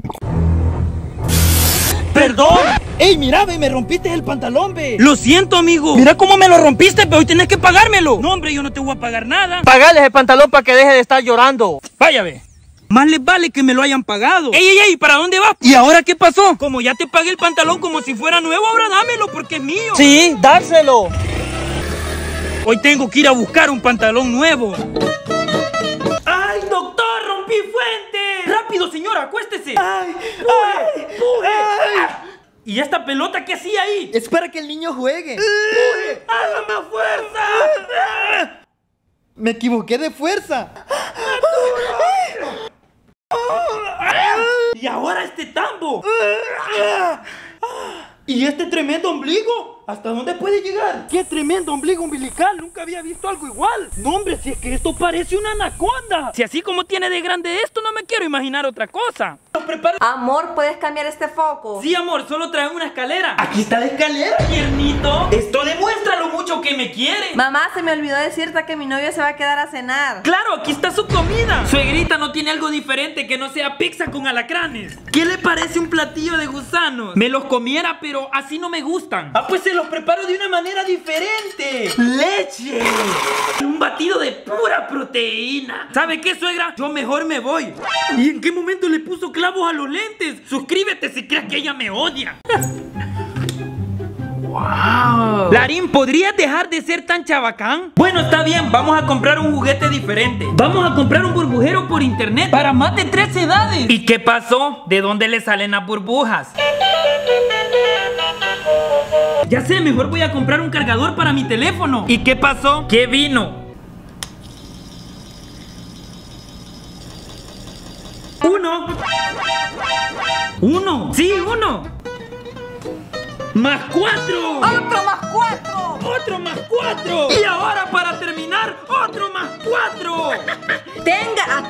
¡Perdón! ¡Ey, mira, ve! Me rompiste el pantalón, ve. Lo siento, amigo. Mira cómo me lo rompiste, pero hoy tenés que pagármelo. No, hombre, yo no te voy a pagar nada. Pagales el pantalón para que deje de estar llorando. Vaya, ve. Más les vale que me lo hayan pagado. ¡Ey, ey, ey! ¿Para dónde vas? ¿Y ahora qué pasó? Como ya te pagué el pantalón como si fuera nuevo, ahora dámelo porque es mío. Sí, dárselo. Hoy tengo que ir a buscar un pantalón nuevo. ¡Ay, doctor! ¡Rompí fuente! ¡Rápido, señora! ¡Acuéstese! ¡Ay! ¡Ay! ¡Ay! ¿Y esta pelota qué hacía ahí? Es para que el niño juegue. ¡Haga más fuerza! Me equivoqué de fuerza. Y ahora este tambo. ¿Y este tremendo ombligo? ¿Hasta dónde puede llegar? ¡Qué tremendo ombligo umbilical! Nunca había visto algo igual. No, hombre, si es que esto parece una anaconda. Si así como tiene de grande esto, no me quiero imaginar otra cosa. Amor, ¿puedes cambiar este foco? Sí, amor, solo trae una escalera. Aquí está la escalera, tiernito. Esto demuestra lo mucho que me quiere. Mamá, se me olvidó decirte que mi novio se va a quedar a cenar. Claro, aquí está su comida. Suegrita, no tiene algo diferente que no sea pizza con alacranes. ¿Qué le parece un platillo de gusanos? Me los comiera, pero así no me gustan. Ah, pues se los preparo de una manera diferente. ¡Leche! Un batido de pura proteína. ¿Sabe qué, suegra? Yo mejor me voy. ¿Y en qué momento le puso clavos a los lentes? Suscríbete si crees que ella me odia. ¡Wow! Larín, ¿podrías dejar de ser tan chabacán? Bueno, está bien, vamos a comprar un juguete diferente. Vamos a comprar un burbujero por internet para más de tres edades. ¿Y qué pasó? ¿De dónde le salen las burbujas? Ya sé, mejor voy a comprar un cargador para mi teléfono. ¿Y qué pasó? ¿Qué vino? Uno. Uno. Sí, uno. Más cuatro. ¡Otro más cuatro!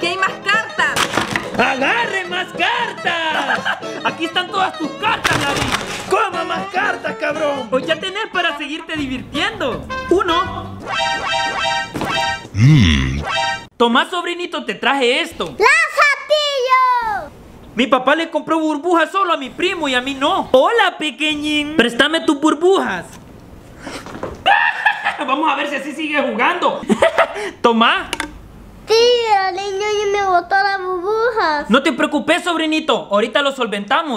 Aquí hay más cartas. ¡Agarre más cartas! Aquí están todas tus cartas, Larín. ¡Coma más cartas, cabrón! Pues ya tenés para seguirte divirtiendo. Uno. Mm. Tomá, sobrinito, te traje esto. ¡Lazatillo! Mi papá le compró burbujas solo a mi primo y a mí no. Hola, pequeñín. Préstame tus burbujas. Vamos a ver si así sigue jugando. Tomá. Tío, el niño ya me botó las burbujas. No te preocupes, sobrinito. Ahorita lo solventamos.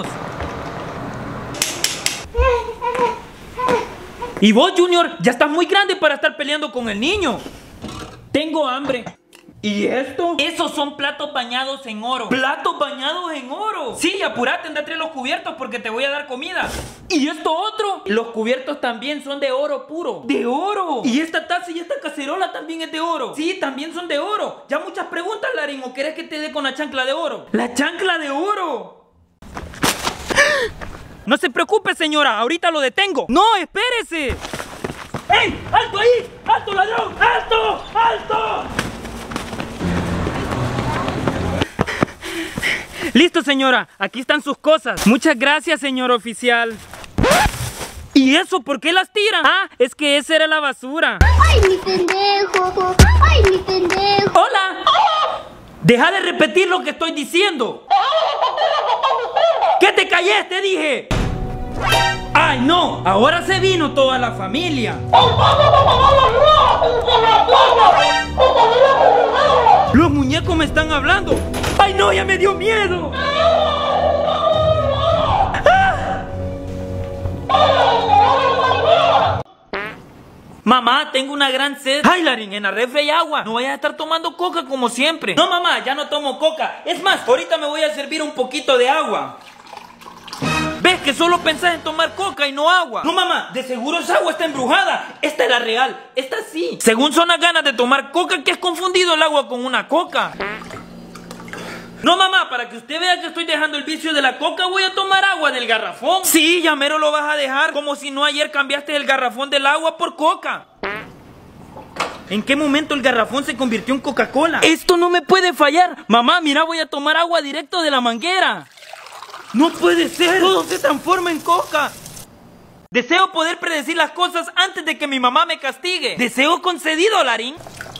Y vos, Junior, ya estás muy grande para estar peleando con el niño. Tengo hambre. ¿Y esto? Esos son platos bañados en oro. ¿Platos bañados en oro? Sí, apurate, anda a traer los cubiertos porque te voy a dar comida. ¿Y esto otro? Los cubiertos también son de oro puro. ¡De oro! ¿Y esta taza y esta cacerola también es de oro? Sí, también son de oro. Ya muchas preguntas, Larín. ¿O querés que te dé con la chancla de oro? ¡La chancla de oro! No se preocupe, señora. Ahorita lo detengo. ¡No, espérese! ¡Ey! ¡Alto ahí! ¡Alto, ladrón! ¡Alto! ¡Alto! Listo, señora, aquí están sus cosas. Muchas gracias, señor oficial. ¿Y eso por qué las tiran? Ah, es que esa era la basura. ¡Ay, mi pendejo! ¡Ay, mi pendejo! ¡Hola! Deja de repetir lo que estoy diciendo. ¡Que te calles, te dije! ¡Ay, no! Ahora se vino toda la familia. Los muñecos me están hablando. ¡Ay, no! ¡Ya me dio miedo! ¡Ah! Mamá, tengo una gran sed. ¡Ay, Larín! En la refri hay agua. No vayas a estar tomando coca como siempre. No, mamá, ya no tomo coca. Es más, ahorita me voy a servir un poquito de agua. ¿Ves que solo pensás en tomar coca y no agua? No, mamá, de seguro esa agua está embrujada. Esta es la real, esta sí. Según son las ganas de tomar coca que has confundido el agua con una coca. No, mamá, para que usted vea que estoy dejando el vicio de la coca, voy a tomar agua del garrafón. Sí, ya mero lo vas a dejar. Como si no ayer cambiaste el garrafón del agua por coca. ¿En qué momento el garrafón se convirtió en Coca-Cola? Esto no me puede fallar. Mamá, mira, voy a tomar agua directo de la manguera. ¡No puede ser! ¡Todo se transforma en coca! Deseo poder predecir las cosas antes de que mi mamá me castigue. Deseo concedido, Larín.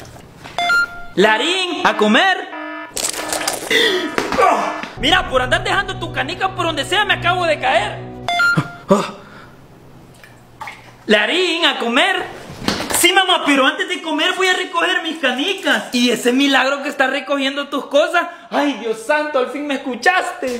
Larín, a comer. Oh, mira, por andar dejando tu canica por donde sea me acabo de caer. Oh. Larín, a comer. Sí, mamá, pero antes de comer voy a recoger mis canicas. Y ese milagro que estás recogiendo tus cosas. Ay, Dios santo, al fin me escuchaste.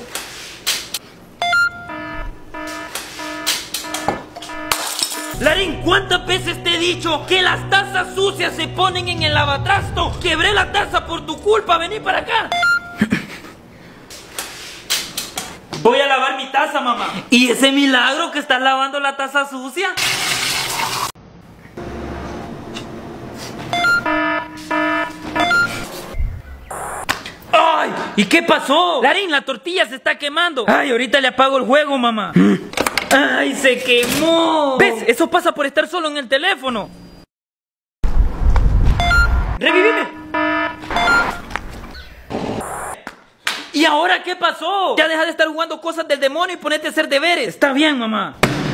Larín, ¿cuántas veces te he dicho que las tazas sucias se ponen en el lavatrasto? Quebré la taza por tu culpa, vení para acá. Voy a lavar mi taza, mamá. ¿Y ese milagro que estás lavando la taza sucia? ¡Ay! ¿Y qué pasó? Larín, la tortilla se está quemando. Ay, ahorita le apago el juego, mamá. ¡Ay, se quemó! ¿Ves? Eso pasa por estar solo en el teléfono. ¡Revivime! ¿Y ahora qué pasó? Ya deja de estar jugando cosas del demonio y ponete a hacer deberes. Está bien, mamá.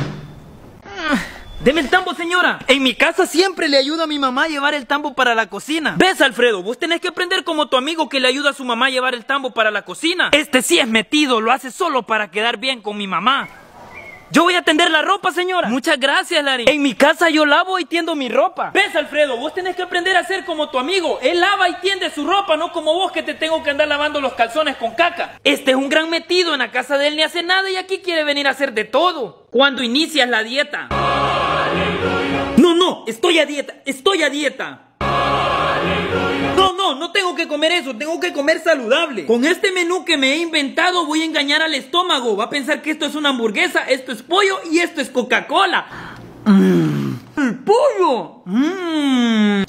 Deme el tambo, señora. En mi casa siempre le ayuda a mi mamá a llevar el tambo para la cocina. ¿Ves, Alfredo? Vos tenés que aprender como tu amigo que le ayuda a su mamá a llevar el tambo para la cocina. Este sí es metido, lo hace solo para quedar bien con mi mamá. Yo voy a tender la ropa, señora. Muchas gracias, Larín. En mi casa yo lavo y tiendo mi ropa. ¿Ves, Alfredo? Vos tenés que aprender a ser como tu amigo. Él lava y tiende su ropa, no como vos que te tengo que andar lavando los calzones con caca. Este es un gran metido. En la casa de él ni hace nada y aquí quiere venir a hacer de todo. ¿Cuándo inicias la dieta? No, no, estoy a dieta. Estoy a dieta. No, no, no tengo que comer eso, tengo que comer saludable. Con este menú que me he inventado voy a engañar al estómago. Va a pensar que esto es una hamburguesa, esto es pollo y esto es Coca-Cola. Mm. ¡El pollo! Mm.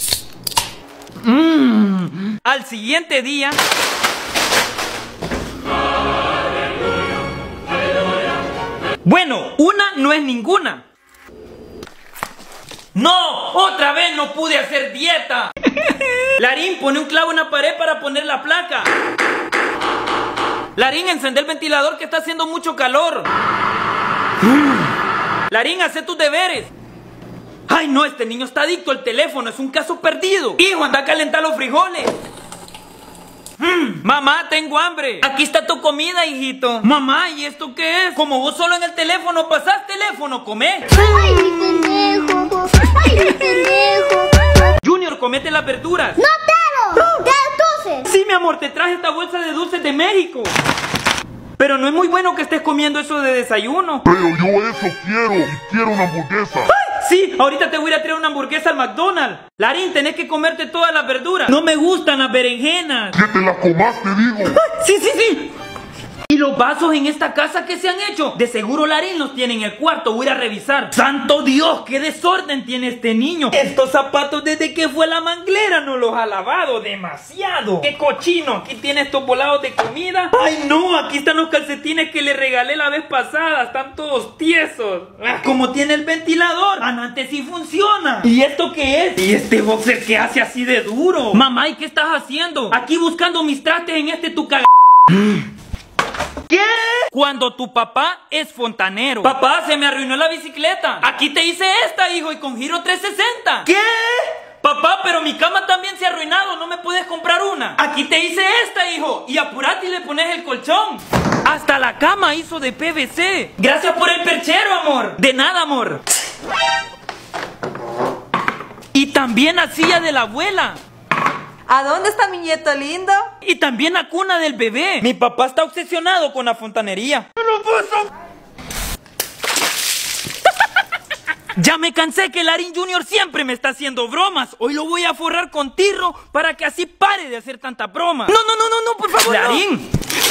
Mm. Al siguiente día... Bueno, una no es ninguna. ¡No! ¡Otra vez no pude hacer dieta! Larín, pone un clavo en la pared para poner la placa. Larín, encende el ventilador que está haciendo mucho calor. Larín, hace tus deberes. Ay, no, este niño está adicto al teléfono, es un caso perdido. Hijo, anda a calentar los frijoles. Mm, mamá, tengo hambre. Aquí está tu comida, hijito. Mamá, ¿y esto qué es? Como vos solo en el teléfono pasás teléfono, comé. Ay, mi pendejo. Ay, mi pendejo. Junior, comete las verduras. ¡No quiero! ¡De dulces! Sí, mi amor, te traje esta bolsa de dulces de México. Pero no es muy bueno que estés comiendo eso de desayuno. Pero yo eso quiero, y quiero una hamburguesa. ¡Ay! Sí, ahorita te voy a ir a traer una hamburguesa al McDonald's. Larín, tenés que comerte todas las verduras. No me gustan las berenjenas. Que te las comas, te digo. ¡Ay! Sí, sí, sí. ¿Y los vasos en esta casa qué se han hecho? De seguro Larín los tiene en el cuarto, voy a ir a revisar. ¡Santo Dios! ¡Qué desorden tiene este niño! Estos zapatos desde que fue la manglera no los ha lavado demasiado. ¡Qué cochino! Aquí tiene estos volados de comida. ¡Ay no! Aquí están los calcetines que le regalé la vez pasada. Están todos tiesos. Ah, como tiene el ventilador. Antes sí funciona. ¿Y esto qué es? ¿Y este boxer qué hace así de duro? Mamá, ¿y qué estás haciendo? Aquí buscando mis trastes en este tu caga... ¿Qué? Cuando tu papá es fontanero. Papá, se me arruinó la bicicleta. Aquí te hice esta, hijo, y con giro trescientos sesenta. ¿Qué? Papá, pero mi cama también se ha arruinado. ¿No me puedes comprar una? Aquí te hice esta, hijo, y apurate y le pones el colchón. Hasta la cama hizo de P V C. Gracias por el perchero, amor. De nada, amor. Y también la silla de la abuela. ¿A dónde está mi nieto lindo? Y también la cuna del bebé. Mi papá está obsesionado con la fontanería. Ya me cansé que Larín Junior siempre me está haciendo bromas. Hoy lo voy a forrar con tirro para que así pare de hacer tanta broma. No, no, no, no, no, por favor. Larín.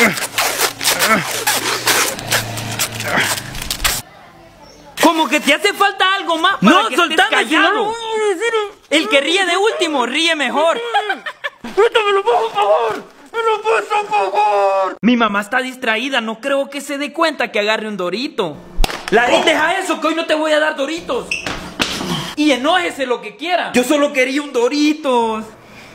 No. Como que te hace falta algo más para no, que estés callado. El que ríe de último, ríe mejor. ¡Métamelo, por favor! ¡Me lo pasa, por favor! Mi mamá está distraída, no creo que se dé cuenta que agarre un dorito. Larín, deja eso, que hoy no te voy a dar doritos. Y enójese lo que quiera. Yo solo quería un doritos.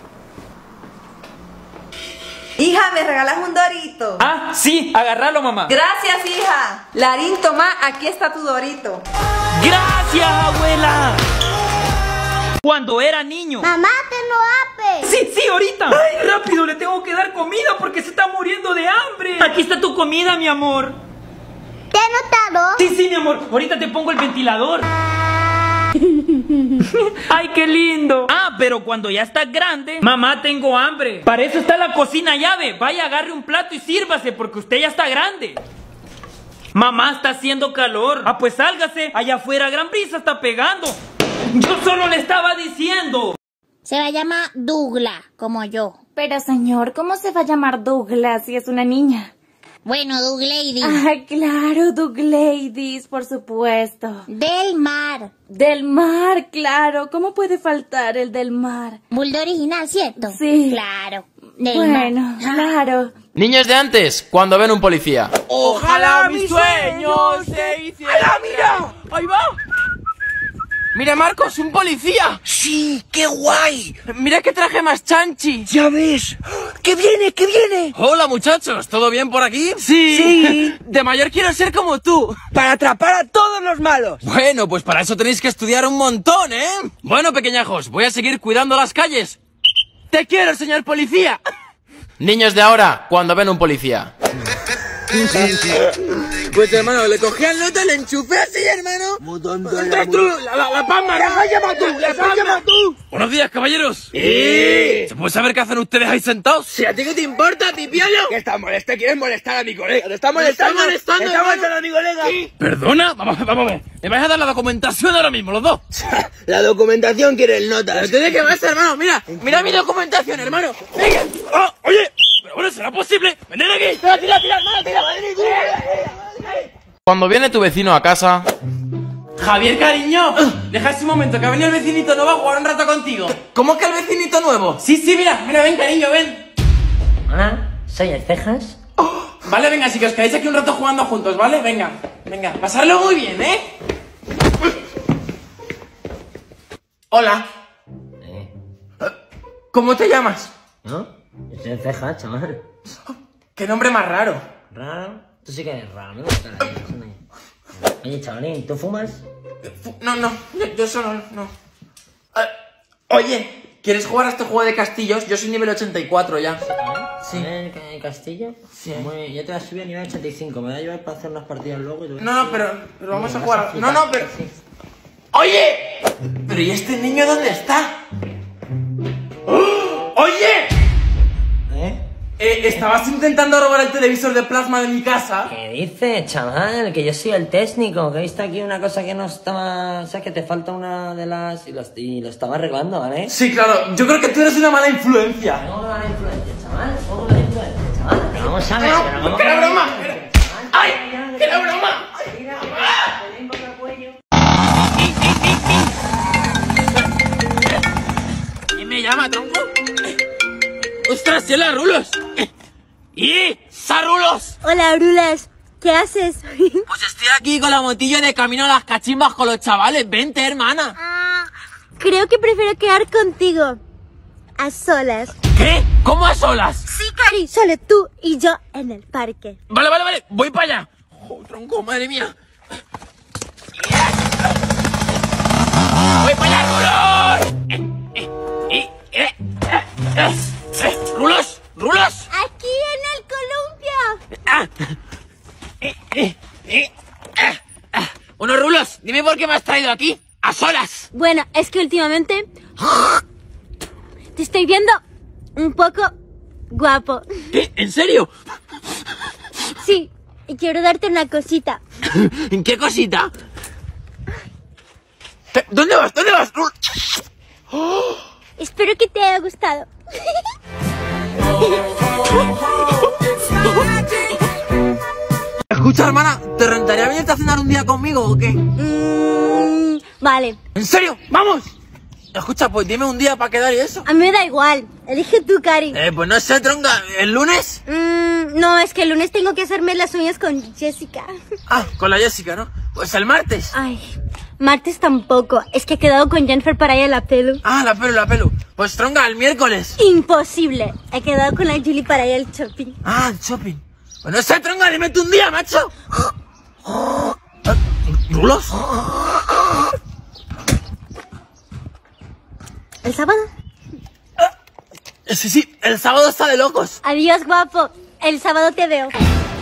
Hija, ¿me regalas un dorito? Ah, sí, agárralo, mamá. Gracias, hija. Larín, toma, aquí está tu dorito. Gracias, abuela. Cuando era niño. Mamá, te lo apes. Sí, sí, ahorita. Ay, rápido, le tengo que dar comida porque se está muriendo de hambre. Aquí está tu comida, mi amor. ¿Te he notado? Sí, sí, mi amor. Ahorita te pongo el ventilador. Ay, qué lindo. Ah, pero cuando ya estás grande. Mamá, tengo hambre. Para eso está la cocina llave. Vaya, agarre un plato y sírvase porque usted ya está grande. Mamá, está haciendo calor. Ah, pues sálgase. Allá afuera gran brisa está pegando. Yo solo le estaba diciendo. Se va a llamar Douglas, como yo. Pero señor, ¿cómo se va a llamar Douglas si es una niña? Bueno, Douglady. Ah, claro, Dougladys, por supuesto. Del mar. Del mar, claro. ¿Cómo puede faltar el del mar? Bulldog original, ¿cierto? Sí. Claro. Del bueno, mar. claro. Niños de antes, cuando ven un policía. Ojalá mis sueños se hicieran. ¡Hala, mira! ¡Ahí va! ¡Mira, Marcos, un policía! ¡Sí, qué guay! ¡Mira qué traje más chanchi! ¡Ya ves! ¡Que viene, que viene! Hola, muchachos, ¿todo bien por aquí? Sí. Sí. De mayor quiero ser como tú. Para atrapar a todos los malos. Bueno, pues para eso tenéis que estudiar un montón, ¿eh? Bueno, pequeñajos, voy a seguir cuidando las calles. ¡Te quiero, señor policía! Niños de ahora, cuando ven un policía. Pues hermano, le cogí al nota, le enchufé así, hermano. La, la, la palma, la palma tú, la palma tú. Buenos días, caballeros. ¡Sí! ¿Se puede saber qué hacen ustedes ahí sentados? Si a ti qué te importa, pipiolo. ¿Qué estás molesta? ¿Quieres molestar a mi colega? ¿Te estás molestando? ¿Te estás molestando? ¿Estás molestando a mi colega? ¿Sí? ¿Perdona? Vamos, vamos a ver. Me vais a dar la documentación ahora mismo, los dos. La documentación quiere el nota. ¿Pero de qué vas, hermano? Mira, mira mi documentación, hermano. Venga. Oh, oye, pero bueno, ¿será posible? ¡Venid aquí! ¡Tira, tira, tira, hermano, tira! Cuando viene tu vecino a casa... Javier, cariño, deja ese momento, que ha venido el vecinito nuevo a jugar un rato contigo. ¿Cómo que el vecinito nuevo? Sí, sí, mira, mira, ven, cariño, ven. Hola, soy el Cejas. Oh, vale, venga, así que os quedáis aquí un rato jugando juntos, ¿vale? Venga, venga, pasarlo muy bien, ¿eh? Hola. Eh. ¿Cómo te llamas? ¿No? Yo soy el ceja, chaval. ¿Qué nombre más raro? ¿Raro? Tú sí que eres raro, ¿no? Oye, chavalín, ¿tú fumas? No, no, yo, yo solo no. Eh, oye, ¿quieres jugar a este juego de castillos? Yo soy nivel ochenta y cuatro ya. Sí. ¿En el castillo? Sí. Muy, ya te vas a subir a nivel ochenta y cinco. Me voy a llevar para hacer unas partidas luego. Y no, no, pero, pero vamos a jugar. A no, no, pero... Sí. ¡Oye! ¿Pero y este niño dónde está? ¡Oh! ¡Oye! ¿Eh? Eh, ¿Estabas intentando robar el televisor de plasma de mi casa? ¿Qué dices, chaval? Que yo soy el técnico, que he visto aquí una cosa que no estaba... O sea, que te falta una de las... Y lo, y lo estaba arreglando, ¿vale? Sí, claro. Yo creo que tú eres una mala influencia. No, una mala influencia, chaval. No, una influencia, chaval. Pero vamos a ver. No, pero vamos ¡que era a ver. broma! ¡Ay! ¡Que era broma! ¿Quién me llama, tronco? ¡Ostras, si es la Rulos! ¡Y! ¡Sarulos! Hola, Brulas. ¿Qué haces? Pues estoy aquí con la motillo de camino a las cachimbas con los chavales. Vente, hermana. Ah, creo que prefiero quedar contigo. A solas. ¿Qué? ¿Cómo a solas? Sí, Cari. Solo tú y yo en el parque. Vale, vale, vale. Voy para allá. ¡Oh, tronco, madre mía! ¡Voy para allá, Rulos! Eh, eh, eh, eh, eh, eh, eh. ¡Rulos! ¡Rulos! Aquí en el columpio. Ah. Eh, eh, eh, ah, ah. Bueno, Rulos, dime por qué me has traído aquí, a solas. Bueno, es que últimamente te estoy viendo un poco guapo. ¿Qué? ¿En serio? Sí, y quiero darte una cosita. ¿En qué cosita? ¿Dónde vas? ¿Dónde vas? Oh. Espero que te haya gustado. Escucha, hermana, ¿te rentaría venirte a cenar un día conmigo o qué? Mm, vale. ¿En serio? ¡Vamos! Escucha, pues dime un día para quedar y eso. A mí me da igual. Elige tú, Cari. Eh, pues no sé, tronca. ¿El lunes? Mm, no, es que el lunes tengo que hacerme las uñas con Jessica. Ah, con la Jessica, ¿no? Pues el martes. Ay, martes tampoco. Es que he quedado con Jennifer para ir a la pelu. Ah, la pelu, la pelu. Pues tronca, el miércoles. Imposible. He quedado con la Julie para ir al shopping. Ah, el shopping. Pues no sé, tronca, dime tú un día, macho. ¿Rulos? ¿El sábado? Sí, sí, el sábado está de locos. Adiós, guapo. El sábado te veo.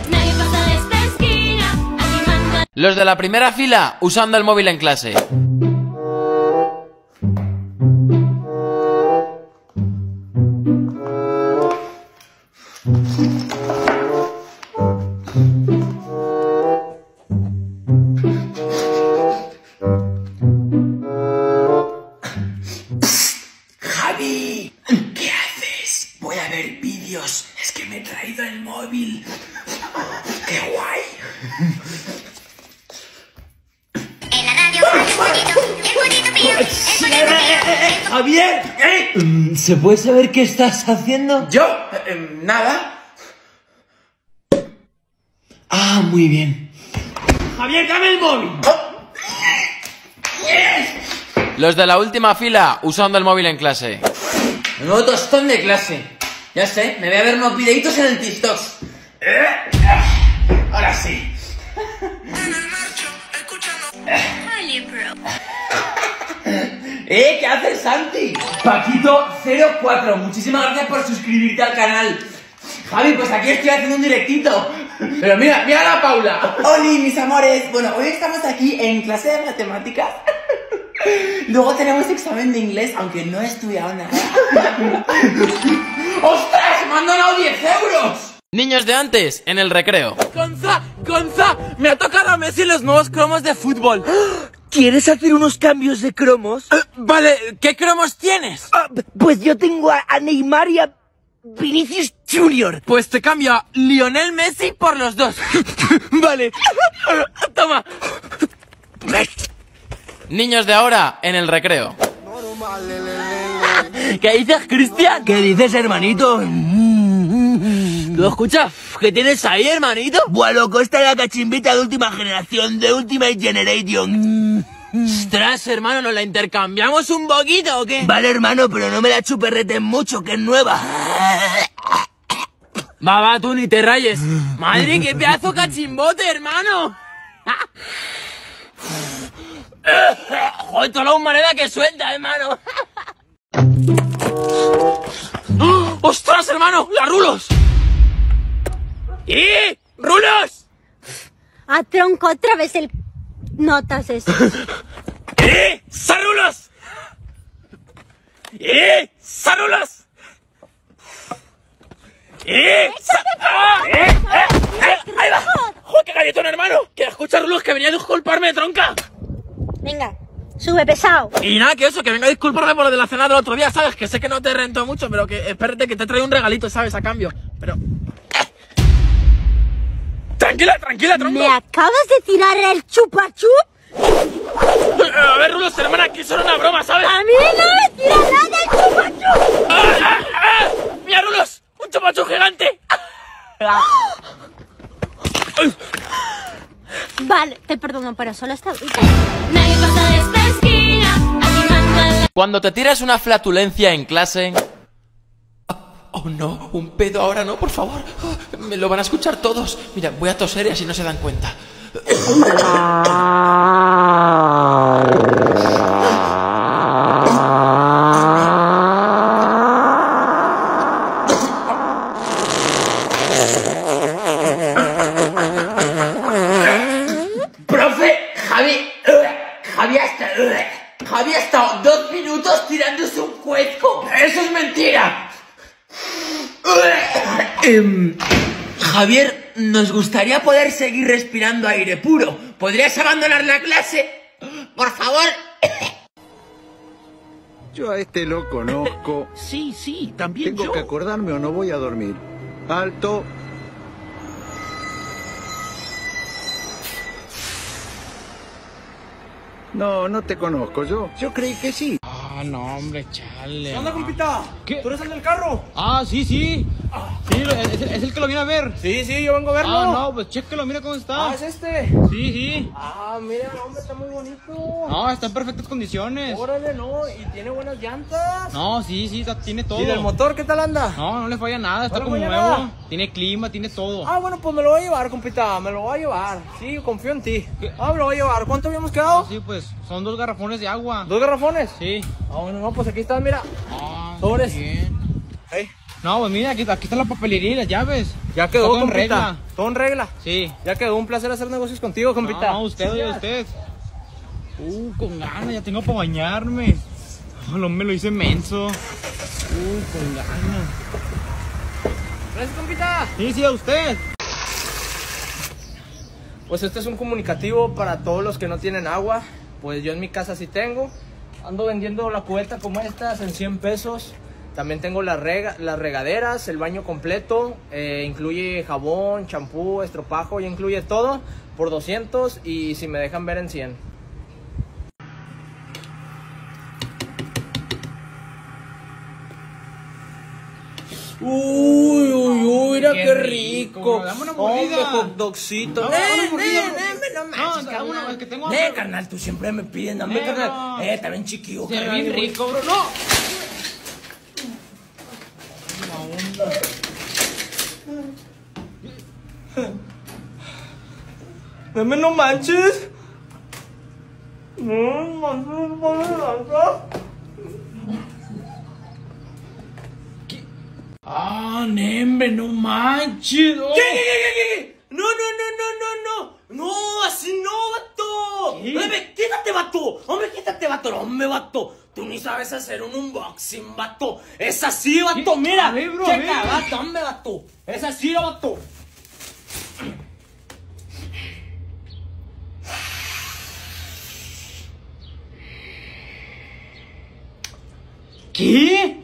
Los de la primera fila usando el móvil en clase. Javi, ¿qué haces? Voy a ver vídeos. Es que me he traído el móvil. ¡Qué guay! ¡Javier! ¿Eh? ¿Se puede saber qué estás haciendo? ¿Yo? Eh, nada. Ah, muy bien. ¡Javier, dame el móvil! Los de la última fila usando el móvil en clase. Nuevo tostón de clase. Ya sé, me voy a ver unos videitos en el TikTok. Ahora sí. ¿Eh? ¿Qué haces, Santi? Paquito cero cuatro, muchísimas gracias por suscribirte al canal. Javi, pues aquí estoy haciendo un directito. Pero mira, mira a la Paula. Oli, mis amores. Bueno, hoy estamos aquí en clase de matemáticas. Luego tenemos examen de inglés, aunque no he estudiado nada. ¡Ostras! ¡Me han donado diez euros! Niños de antes, en el recreo. ¡Gonza! ¡Gonza! ¡Me ha tocado a Messi los nuevos cromos de fútbol! ¿Quieres hacer unos cambios de cromos? Uh, vale, ¿qué cromos tienes? Uh, pues yo tengo a, a Neymar y a Vinicius Junior. Pues te cambio a Lionel Messi por los dos. Vale. Toma. Niños de ahora, en el recreo. ¿Qué dices, Cristian? ¿Qué dices, hermanito? ¿Lo escuchas? ¿Qué tienes ahí, hermanito? Buah, loco, esta es la cachimbita de última generación, de Ultimate Generation. Ostras, hermano, ¿nos la intercambiamos un poquito o qué? Vale, hermano, pero no me la chuperretes mucho, que es nueva. Va, va, tú ni te rayes. Madre, qué pedazo cachimbote, hermano. Joder, toda la humanidad que suelta, hermano. ¡Ostras, hermano! ¡La Rulos! ¡Eh! ¡Rulos! A tronco otra vez el... Notas eso. ¡Eh! ¡Sarulos! ¡Eh! ¡Sarulos! ¡Eh! Sa ¡Ah! ¡Eh! ¡Eh! ¡Eh! ¡Ahí va! ¡Joder, qué galletón, hermano! Que escucha, Rulos, que venía a disculparme, tronca. Venga, sube pesado. Y nada, que eso, que venga a disculparme por lo de la cena del otro día, ¿sabes? Que sé que no te rentó mucho, pero que espérate que te traigo un regalito, ¿sabes? A cambio. Pero... Tranquila, tranquila, tronco. ¿Me acabas de tirar el chupachup? A ver, Rulos, hermana, que eso era una broma, ¿sabes? ¡A mí no me tira nada el chupachup! ¡Ah, ah, ah! ¡Mira, Rulos! ¡Un chupachup gigante! Vale, te perdono, pero solo esta vez. Nadie pasa de esta esquina, aquí manda la... Cuando te tiras una flatulencia en clase... Oh, no, un pedo ahora no, por favor. Oh, me lo van a escuchar todos. Mira, voy a toser y así no se dan cuenta. Profe, Javi... Javi ha estado... Javi ha estado dos minutos tirándose un cuezco. ¡Eso es mentira! Eh, Javier, nos gustaría poder seguir respirando aire puro. ¿Podrías abandonar la clase? Por favor. Yo a este lo conozco. Sí, sí, también Tengo yo. que acordarme o no voy a dormir. Alto. No, no te conozco yo. Yo creí que sí. Ah, no, hombre, chale. ¿Qué onda, compita? ¿Qué? ¿Tú eres el del carro? Ah, sí, sí. Sí, lo- es, es el que lo viene a ver. Sí, sí, yo vengo a verlo. Ah, no, pues chéquelo, mira cómo está. Ah, ¿es este? Sí, sí. Ah, mira, hombre, está muy bonito. No, está en perfectas condiciones. Órale, no, y tiene buenas llantas. No, sí, sí, está- tiene todo. ¿Y del motor qué tal anda? No, no le falla nada, está ¿No le como falla nuevo. nada? Tiene clima, tiene todo. Ah, bueno, pues me lo voy a llevar, compita, me lo voy a llevar. Sí, confío en ti. Ah, me lo voy a llevar. ¿Cuánto habíamos quedado? Sí, pues son dos garrafones de agua. ¿Dos garrafones? Sí. Ah, bueno, no, pues aquí están, mira. Ah, Sobres. bien. Hey. No, pues mira, aquí, aquí está la papelería y las llaves. Ya quedó, Está todo en compita. regla. Todo en regla. Sí. Ya quedó, un placer hacer negocios contigo, compita. No, usted, oye, usted. Uh, con ganas, ya tengo para bañarme. Oh, no me lo hice menso. Uh, con ganas. Gracias, compita. Sí, sí, a usted. Pues este es un comunicativo para todos los que no tienen agua. Pues yo en mi casa sí tengo. Ando vendiendo la cubeta como estas en cien pesos. También tengo las, rega las regaderas, el baño completo. Eh, incluye jabón, champú, estropajo, ya incluye todo por doscientos y si me dejan ver en cien. Uy, uy, uy, mira qué, Qué rico. rico. Dame una mordida. Hombre, hot dogcito. No, Eh, dame una eh, mordida. eh, no manches, No, cabrón. uno, es que tengo Eh, hambre. carnal, tú siempre me pides, dame, Eh, carnal. no. Eh, está bien chiquillo, Se ve carnal. bien güey. rico, bro. ¡No! Dame, no manches. No manches, no manches. Ah, nembe, no manches. Oh. ¿Qué, qué, qué, qué, qué? No, no, no, no, no, no. No, así no, vato. ¿Qué? Hombre, quítate, vato. Hombre, quítate, vato. No, hombre, vato. Tú ni sabes hacer un unboxing, vato. Es así, vato. ¿Qué? Mira. A ver, bro, a Checa, ver. vato, hombre, vato. Es así, vato. ¿Qué?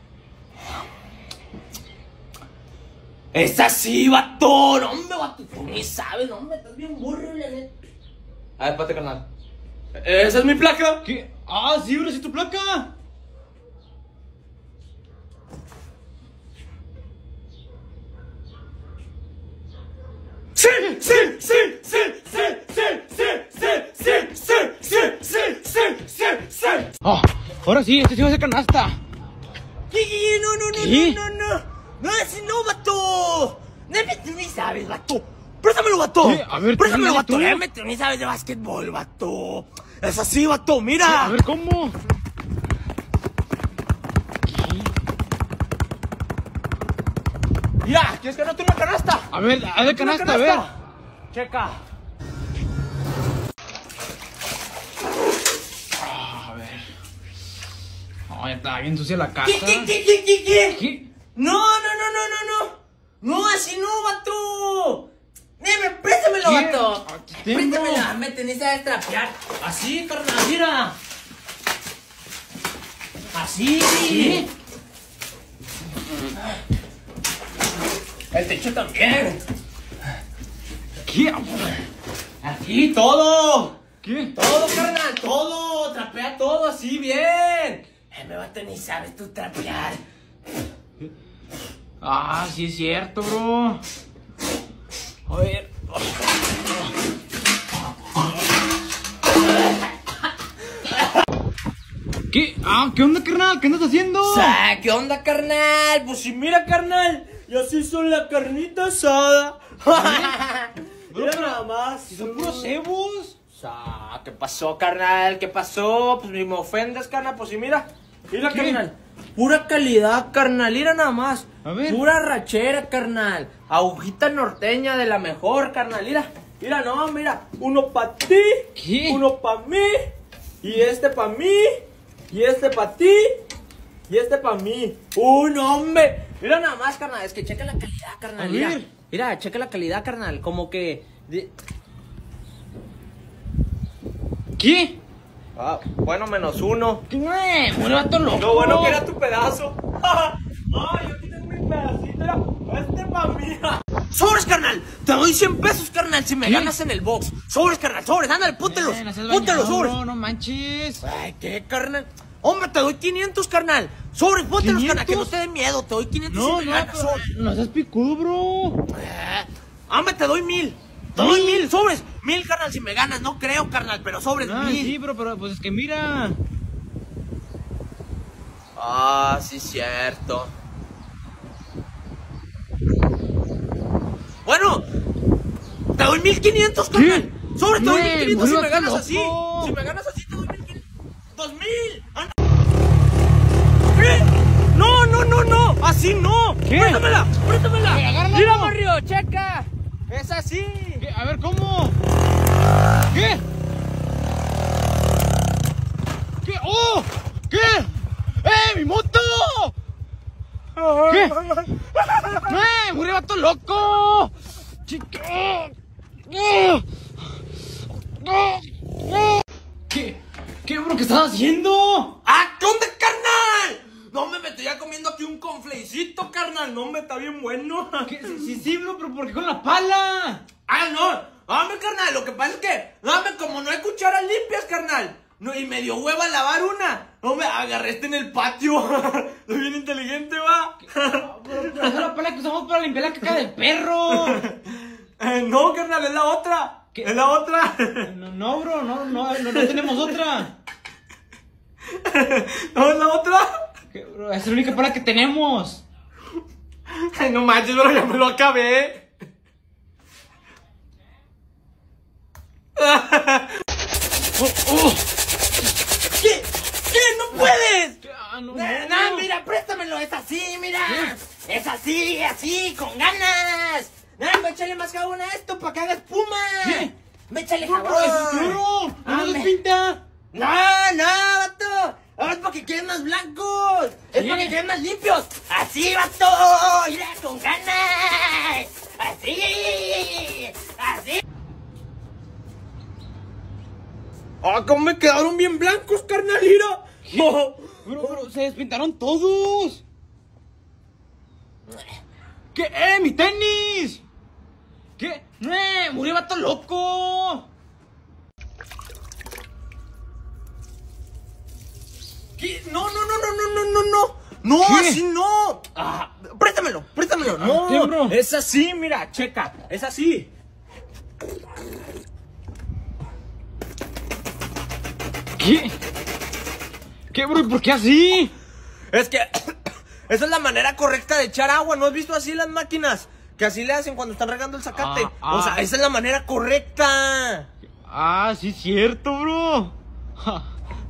Es así, vato. No, hombre, vato. Tú ni sabes, no, hombre. Estás bien burro, la neta. A ver, pate, carnal. Esa es mi placa. ¿Qué? Ah, sí, bro, sí, tu placa. Sí, sí, sí, sí, sí, sí, sí, sí, sí, sí, sí, sí. sí, sí. Oh, ahora sí, este sí va a ser canasta. ¿Qué, qué, no, no, no, ¿Qué? no, no, no. No, así no, vato. No, tú ni sabes, vato. Préstamelo, vato. ¿Qué? A ver, préstamelo, vato. tú. Dame, tú ni sabes de básquetbol, vato. Es así, vato, mira. ¿Qué? A ver, ¿cómo? Mira, ¿quieres que no tenga una canasta? A ver, a ver, Una canasta, a ver. Checa. Ah, a ver. Oh, ya está bien sucia la casa. ¿Qué, qué, qué, qué, qué, qué? ¿Qué? No, no, no, no, no, no. No, así no, vato. Dime, préstamelo, ¿Qué? vato. Aquí tengo. Préstamelo, me tenés a trapear. Así, carnal, mira. Así. ¿Qué? El techo también. ¿Qué? Aquí, todo. ¿Qué? Todo, carnal, todo. Trapea todo así, bien. Eh, me vato, ni sabes tú trapear. Ah, sí es cierto, bro. A ver. ¿Qué? Ah, ¿qué onda, carnal? ¿Qué andas haciendo? Ah, ¿qué onda, carnal? Pues si mira, carnal, ya se hizo la carnita asada. Mira nada más. Si son puros cebos. Ah, ¿qué pasó, carnal? ¿Qué pasó? Pues ni me ofendes, carnal. Pues sí, mira. Mira, ¿Qué? carnal. Pura calidad, carnal. Mira nada más. A ver. Pura rachera, carnal. Agujita norteña de la mejor, carnal. Mira. Mira, no, mira. Uno pa' ti. ¿Qué? Uno pa' mí. Y este pa' mí. Y este pa' ti. Y este pa' mí. ¡Un hombre! Mira nada más, carnal. Es que checa la calidad, carnal. A Mira. ver. Mira, checa la calidad, carnal. Como que. de- ¿Qué? Ah, bueno, menos uno. ¿Qué? Muere vato loco. Lo bueno que era tu pedazo. Ay, yo aquí tengo mi pedacito. Era este pa' mí. Sobres, carnal. Te doy cien pesos, carnal, si me ¿Qué? ganas en el box. Sobres, carnal, sobres. Ándale, póntelos. Eh, no seas Póntelos, bañado, sobres. bro, no manches. Ay, ¿qué, carnal? Hombre, te doy quinientos, carnal. Sobres, póntelos, carnal, que no ¿quinientos? te dé miedo. Te doy quinientos No, si no, me ganas. pero Sobres. no seas picudo, bro. Eh, Hombre, te doy mil. Te doy mil, sobres. Mil, carnal, si me ganas. No creo, carnal, pero sobres, Ah, mil. sí, pero, pero pues es que mira. Ah, sí, cierto. Bueno, te doy mil quinientos, carnal. Sobres, te doy Güey, mil quinientos si me vuélvete ganas así. loco. Si me ganas así, te doy mil quinientos. Dos mil. Anda. ¿Qué? No, no, no, no. Así no. ¿Qué? Préstamela, préstamela. Güey, agárrala, Mira, no. Mario, checa. Es así. ¿Qué? A ver, ¿cómo? ¿Qué? ¿Qué? ¡Oh! ¿Qué? ¡Eh, mi moto! ¿Qué? ¡Eh, murió vato loco! ¡Chica! ¿Qué? ¿Qué, bro? ¿Qué estás haciendo? ¡Ah, qué onda, carnal! No me estoy ya comiendo aquí un conflecito, carnal. No me está bien bueno. ¿Qué? Sí, sí, sí, bro, pero ¿por qué con la pala? Ah, no. Dame, carnal. Lo que pasa es que, dame, como no hay cucharas limpias, carnal. No, y me dio hueva lavar una. No me agarré este en el patio. Soy bien inteligente, va. Pero, pero esa es la pala que usamos para limpiar la caca del perro. Eh, no, carnal, es la otra. ¿Qué? Es la otra. No, no, bro, no, no, no, no tenemos otra. ¿No es la otra? ¿Qué, bro? Es la única pala que tenemos. Ay, no manches, pero ya me lo acabé. Oh, oh. ¿Qué? ¿Qué? ¡No puedes! Ah, no, No, no, no, mira, préstamelo, es así, mira. ¿Qué? Es así, así, con ganas. No, me échale más jabón a esto para que haga espuma. ¿Qué? Me échale Bro, jabón. pero es claro, no Ah, nos me- pinta. No, no, vato. Ahora es para que queden más blancos. Es ¿Qué? para que queden más limpios. Así, vato. Mira, con ganas. Así. Así. Ah, cómo me quedaron bien blancos, carnal, mira. Oh. Bro, bro, se despintaron todos. ¿Qué? ¡Eh, mi tenis! ¿Qué? ¡Eh, murió vato loco! ¿Qué? No, no, no, no, no, no, no, no. No, ¿Qué? así no. Ah, préstamelo, préstamelo. No, ¿Qué, bro? es así, mira, checa. Es así. ¿Qué? ¿Qué, bro? ¿Por qué así? Es que esa es la manera correcta de echar agua. ¿No has visto así las máquinas? Que así le hacen cuando están regando el zacate. Ah, ah. O sea, esa es la manera correcta. Ah, sí es cierto, bro. Ja.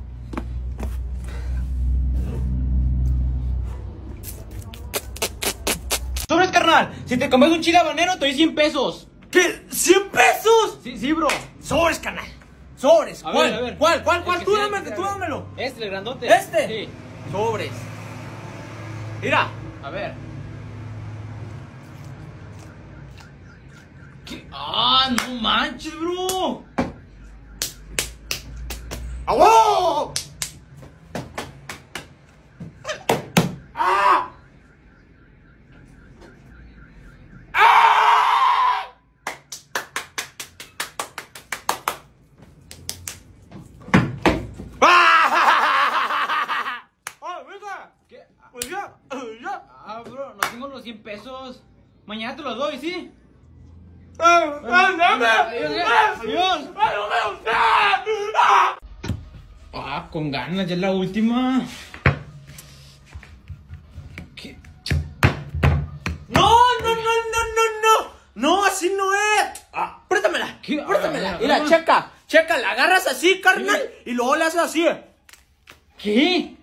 Sobres, carnal. Si te comes un chile habanero, te doy cien pesos. ¿Qué? ¿cien pesos? Sí, sí, bro. Sobres, canal. Sobres. A ¿Cuál? ver, a ver. ¿Cuál? ¿Cuál? ¿Cuál? El que Tú sea, dámelo, el que tú sea. dámelo. Este, el grandote. ¿Este? Sí. Sobres. Mira. A ver. ¿Qué? Ah, no manches, bro. ¡Agua! ¡Ah! Pues ya, ya. Ah, bro, no tengo los cien pesos. Mañana te los doy, ¿sí? ¡Ah, dame! Adiós. Ah, con ganas, ya es la última. ¿Qué? ¡No, no, no, no, no, no! ¡No, así no es! Ah, préstamela, ¿Qué? préstamela. Ah, Mira, ah. checa, checa, la agarras así, carnal, y luego le haces así. ¿Qué?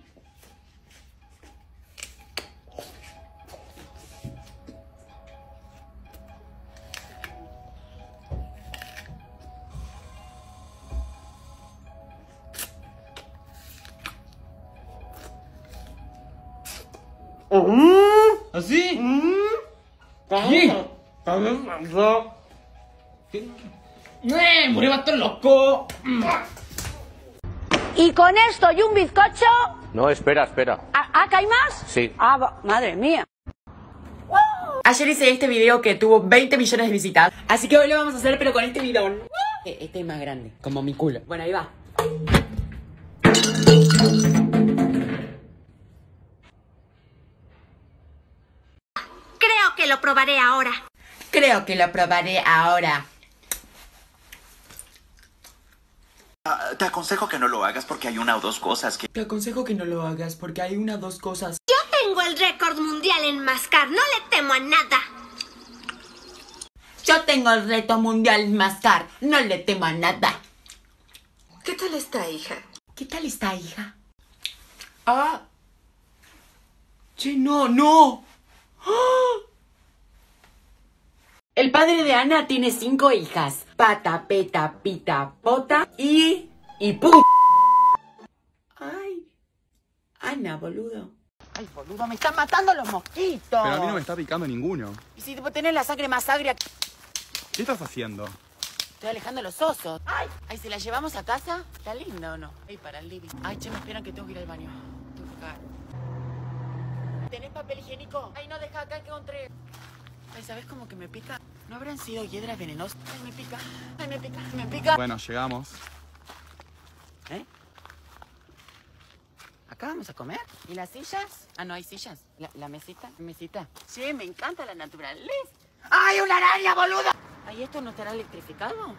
¿Así? ¿Qué? ¿Qué? ¡Eh! ¡Murió vato loco! Y con esto y un bizcocho... No, espera, espera. ¿Ah, ah, que hay más? Sí. Ah, va- madre mía. Ayer hice este video que tuvo veinte millones de visitas. Así que hoy lo vamos a hacer, pero con este bidón. Este es más grande, como mi culo. Bueno, ahí va. Creo que lo probaré ahora. Creo que lo probaré ahora. Ah, te aconsejo que no lo hagas porque hay una o dos cosas que... Te aconsejo que no lo hagas porque hay una o dos cosas. Yo tengo el récord mundial en mascar. No le temo a nada. Yo tengo el reto mundial en mascar. No le temo a nada. ¿Qué tal está, hija? ¿Qué tal está, hija? Ah. Che, no, no. ¡Ah! El padre de Ana tiene cinco hijas. Pata, peta, pita, pota y... y ¡pum! Ay. Ana, boludo. Ay, boludo, me están matando los mosquitos. Pero a mí no me está picando ninguno. Y si tenés la sangre más agria... ¿Qué estás haciendo? Estoy alejando los osos. Ay, ay, ¿si la llevamos a casa? ¿Está lindo o no? Ay, para el living. Ay, che, me esperan que tengo que ir al baño. Tengo que cagar. ¿Tenés papel higiénico? Ay, no, deja acá que encontré. Ay, ¿sabes cómo que me pica? ¿No habrán sido hiedras venenosas? Ay, me pica. Ay, me pica. Me pica. Bueno, llegamos. ¿Eh? ¿Acá vamos a comer? ¿Y las sillas? Ah, no hay sillas. ¿La, la mesita? ¿Mesita? Sí, me encanta la naturaleza. ¡Ay, una araña, boludo! Ay, ¿esto no estará electrificado?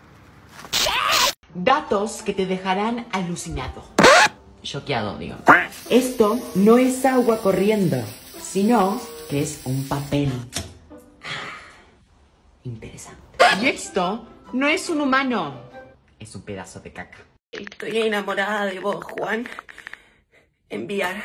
Datos que te dejarán alucinado. Choqueado, digo. Esto no es agua corriendo, sino que es un papel. Interesante. Y esto no es un humano, es un pedazo de caca. Estoy enamorada de vos, Juan. Enviar.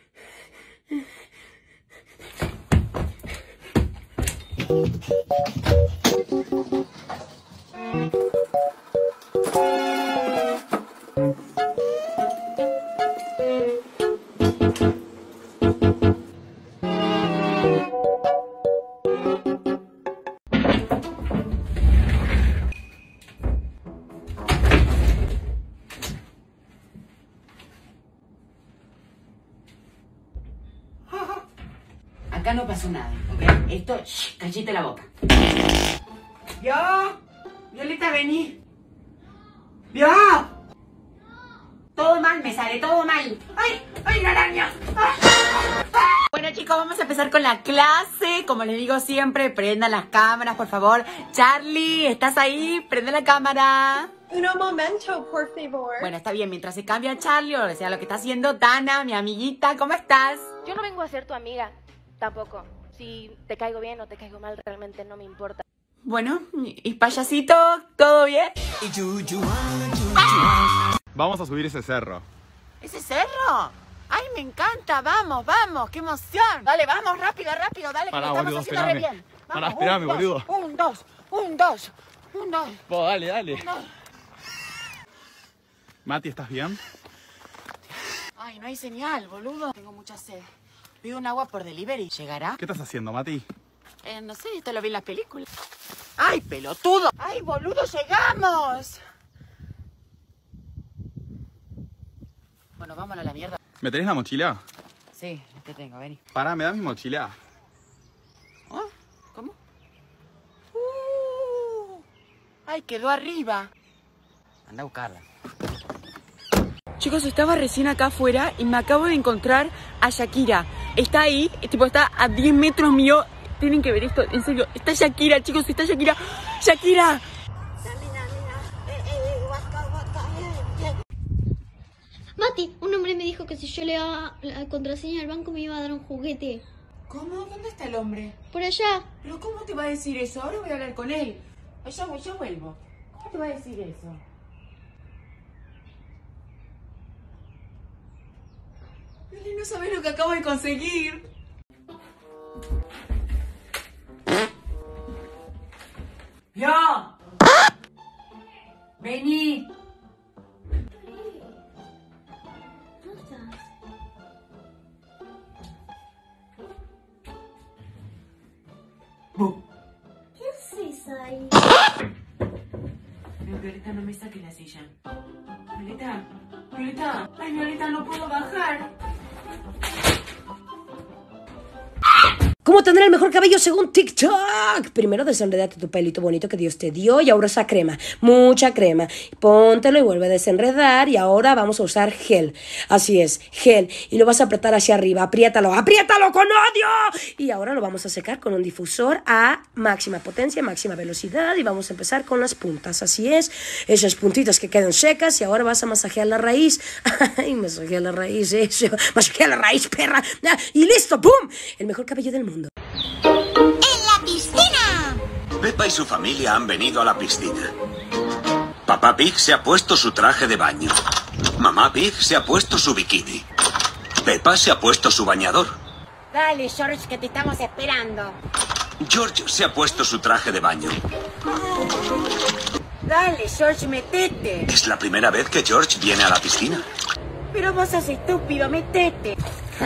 Acá no pasó nada, ¿ok? Esto, shh, callite la boca. ¿Vio? Violeta, vení. ¿Vio? Todo mal me sale, todo mal. ¡Ay! ¡Ay, la araña! Bueno, chicos, vamos a empezar con la clase. Como les digo siempre, prendan las cámaras, por favor. Charlie, ¿estás ahí? Prende la cámara. Un momento, por favor. Bueno, está bien, mientras se cambia a Charlie o sea lo que está haciendo Dana, mi amiguita, ¿cómo estás? Yo no vengo a ser tu amiga, tampoco. Si te caigo bien o te caigo mal, realmente no me importa. Bueno, ¿y payasito? ¿Todo bien? Vamos a subir ese cerro. ¿Ese cerro? ¡Ay, me encanta! ¡Vamos, vamos! ¡Qué emoción! Dale, vamos, rápido, rápido, dale, que Pará, lo estamos boludo, haciendo re esperame. bien. Vamos, Pará, esperame, un, dos, boludo. Un, dos, un, dos, un, dos. Vos, dale, dale. Un, dos. Mati, ¿estás bien? Ay, no hay señal, boludo. Tengo mucha sed. Pido un agua por delivery. ¿Llegará? ¿Qué estás haciendo, Mati? Eh, no sé, esto lo vi en las películas. ¡Ay, pelotudo! ¡Ay, boludo, llegamos! Bueno, vámonos a la mierda. ¿Me tenés la mochila? Sí, te tengo, vení. Pará, ¿me das mi mochila? ¿Oh? ¿Cómo? Uh, ¡Ay, quedó arriba! Anda a buscarla. Chicos, estaba recién acá afuera y me acabo de encontrar a Shakira. Está ahí, tipo está a diez metros mío. Tienen que ver esto, en serio. Está Shakira, chicos, está Shakira. ¡Shakira! Mati, un hombre me dijo que si yo le daba la contraseña del banco me iba a dar un juguete. ¿Cómo? ¿Dónde está el hombre? Por allá. ¿Pero cómo te va a decir eso? Ahora voy a hablar con él. Ya voy, ya vuelvo. ¿Cómo te va a decir eso? Eli, no sabes lo que acabo de conseguir. ¡Yo! ¡Vení! ¿Qué haces ahí? Violeta, no me saques la silla. Violeta, Violeta. Ay, Violeta, no puedo bajar. ¿Cómo tener el mejor cabello según TikTok? Primero desenredate tu pelito bonito que Dios te dio y ahora usa crema, mucha crema. Póntelo y vuelve a desenredar y ahora vamos a usar gel. Así es, gel. Y lo vas a apretar hacia arriba, apriétalo, apriétalo con odio. Y ahora lo vamos a secar con un difusor a máxima potencia, máxima velocidad y vamos a empezar con las puntas. Así es, esas puntitas que quedan secas y ahora vas a masajear la raíz. Ay, masajea la raíz, eso. Masajea la raíz, perra. Y listo, ¡pum! El mejor cabello del mundo. ¡En la piscina! Peppa y su familia han venido a la piscina. Papá Pig se ha puesto su traje de baño. Mamá Pig se ha puesto su bikini. Peppa se ha puesto su bañador. Dale, George, que te estamos esperando. George se ha puesto su traje de baño. Dale, George, metete. Es la primera vez que George viene a la piscina. Pero vos sos estúpido, metete.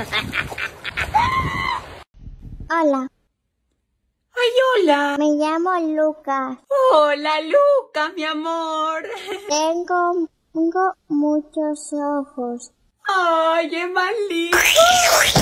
Hola. Ay, hola. Me llamo Lucas. Hola, Lucas, mi amor. Tengo, tengo muchos ojos. Ay, es más lindo.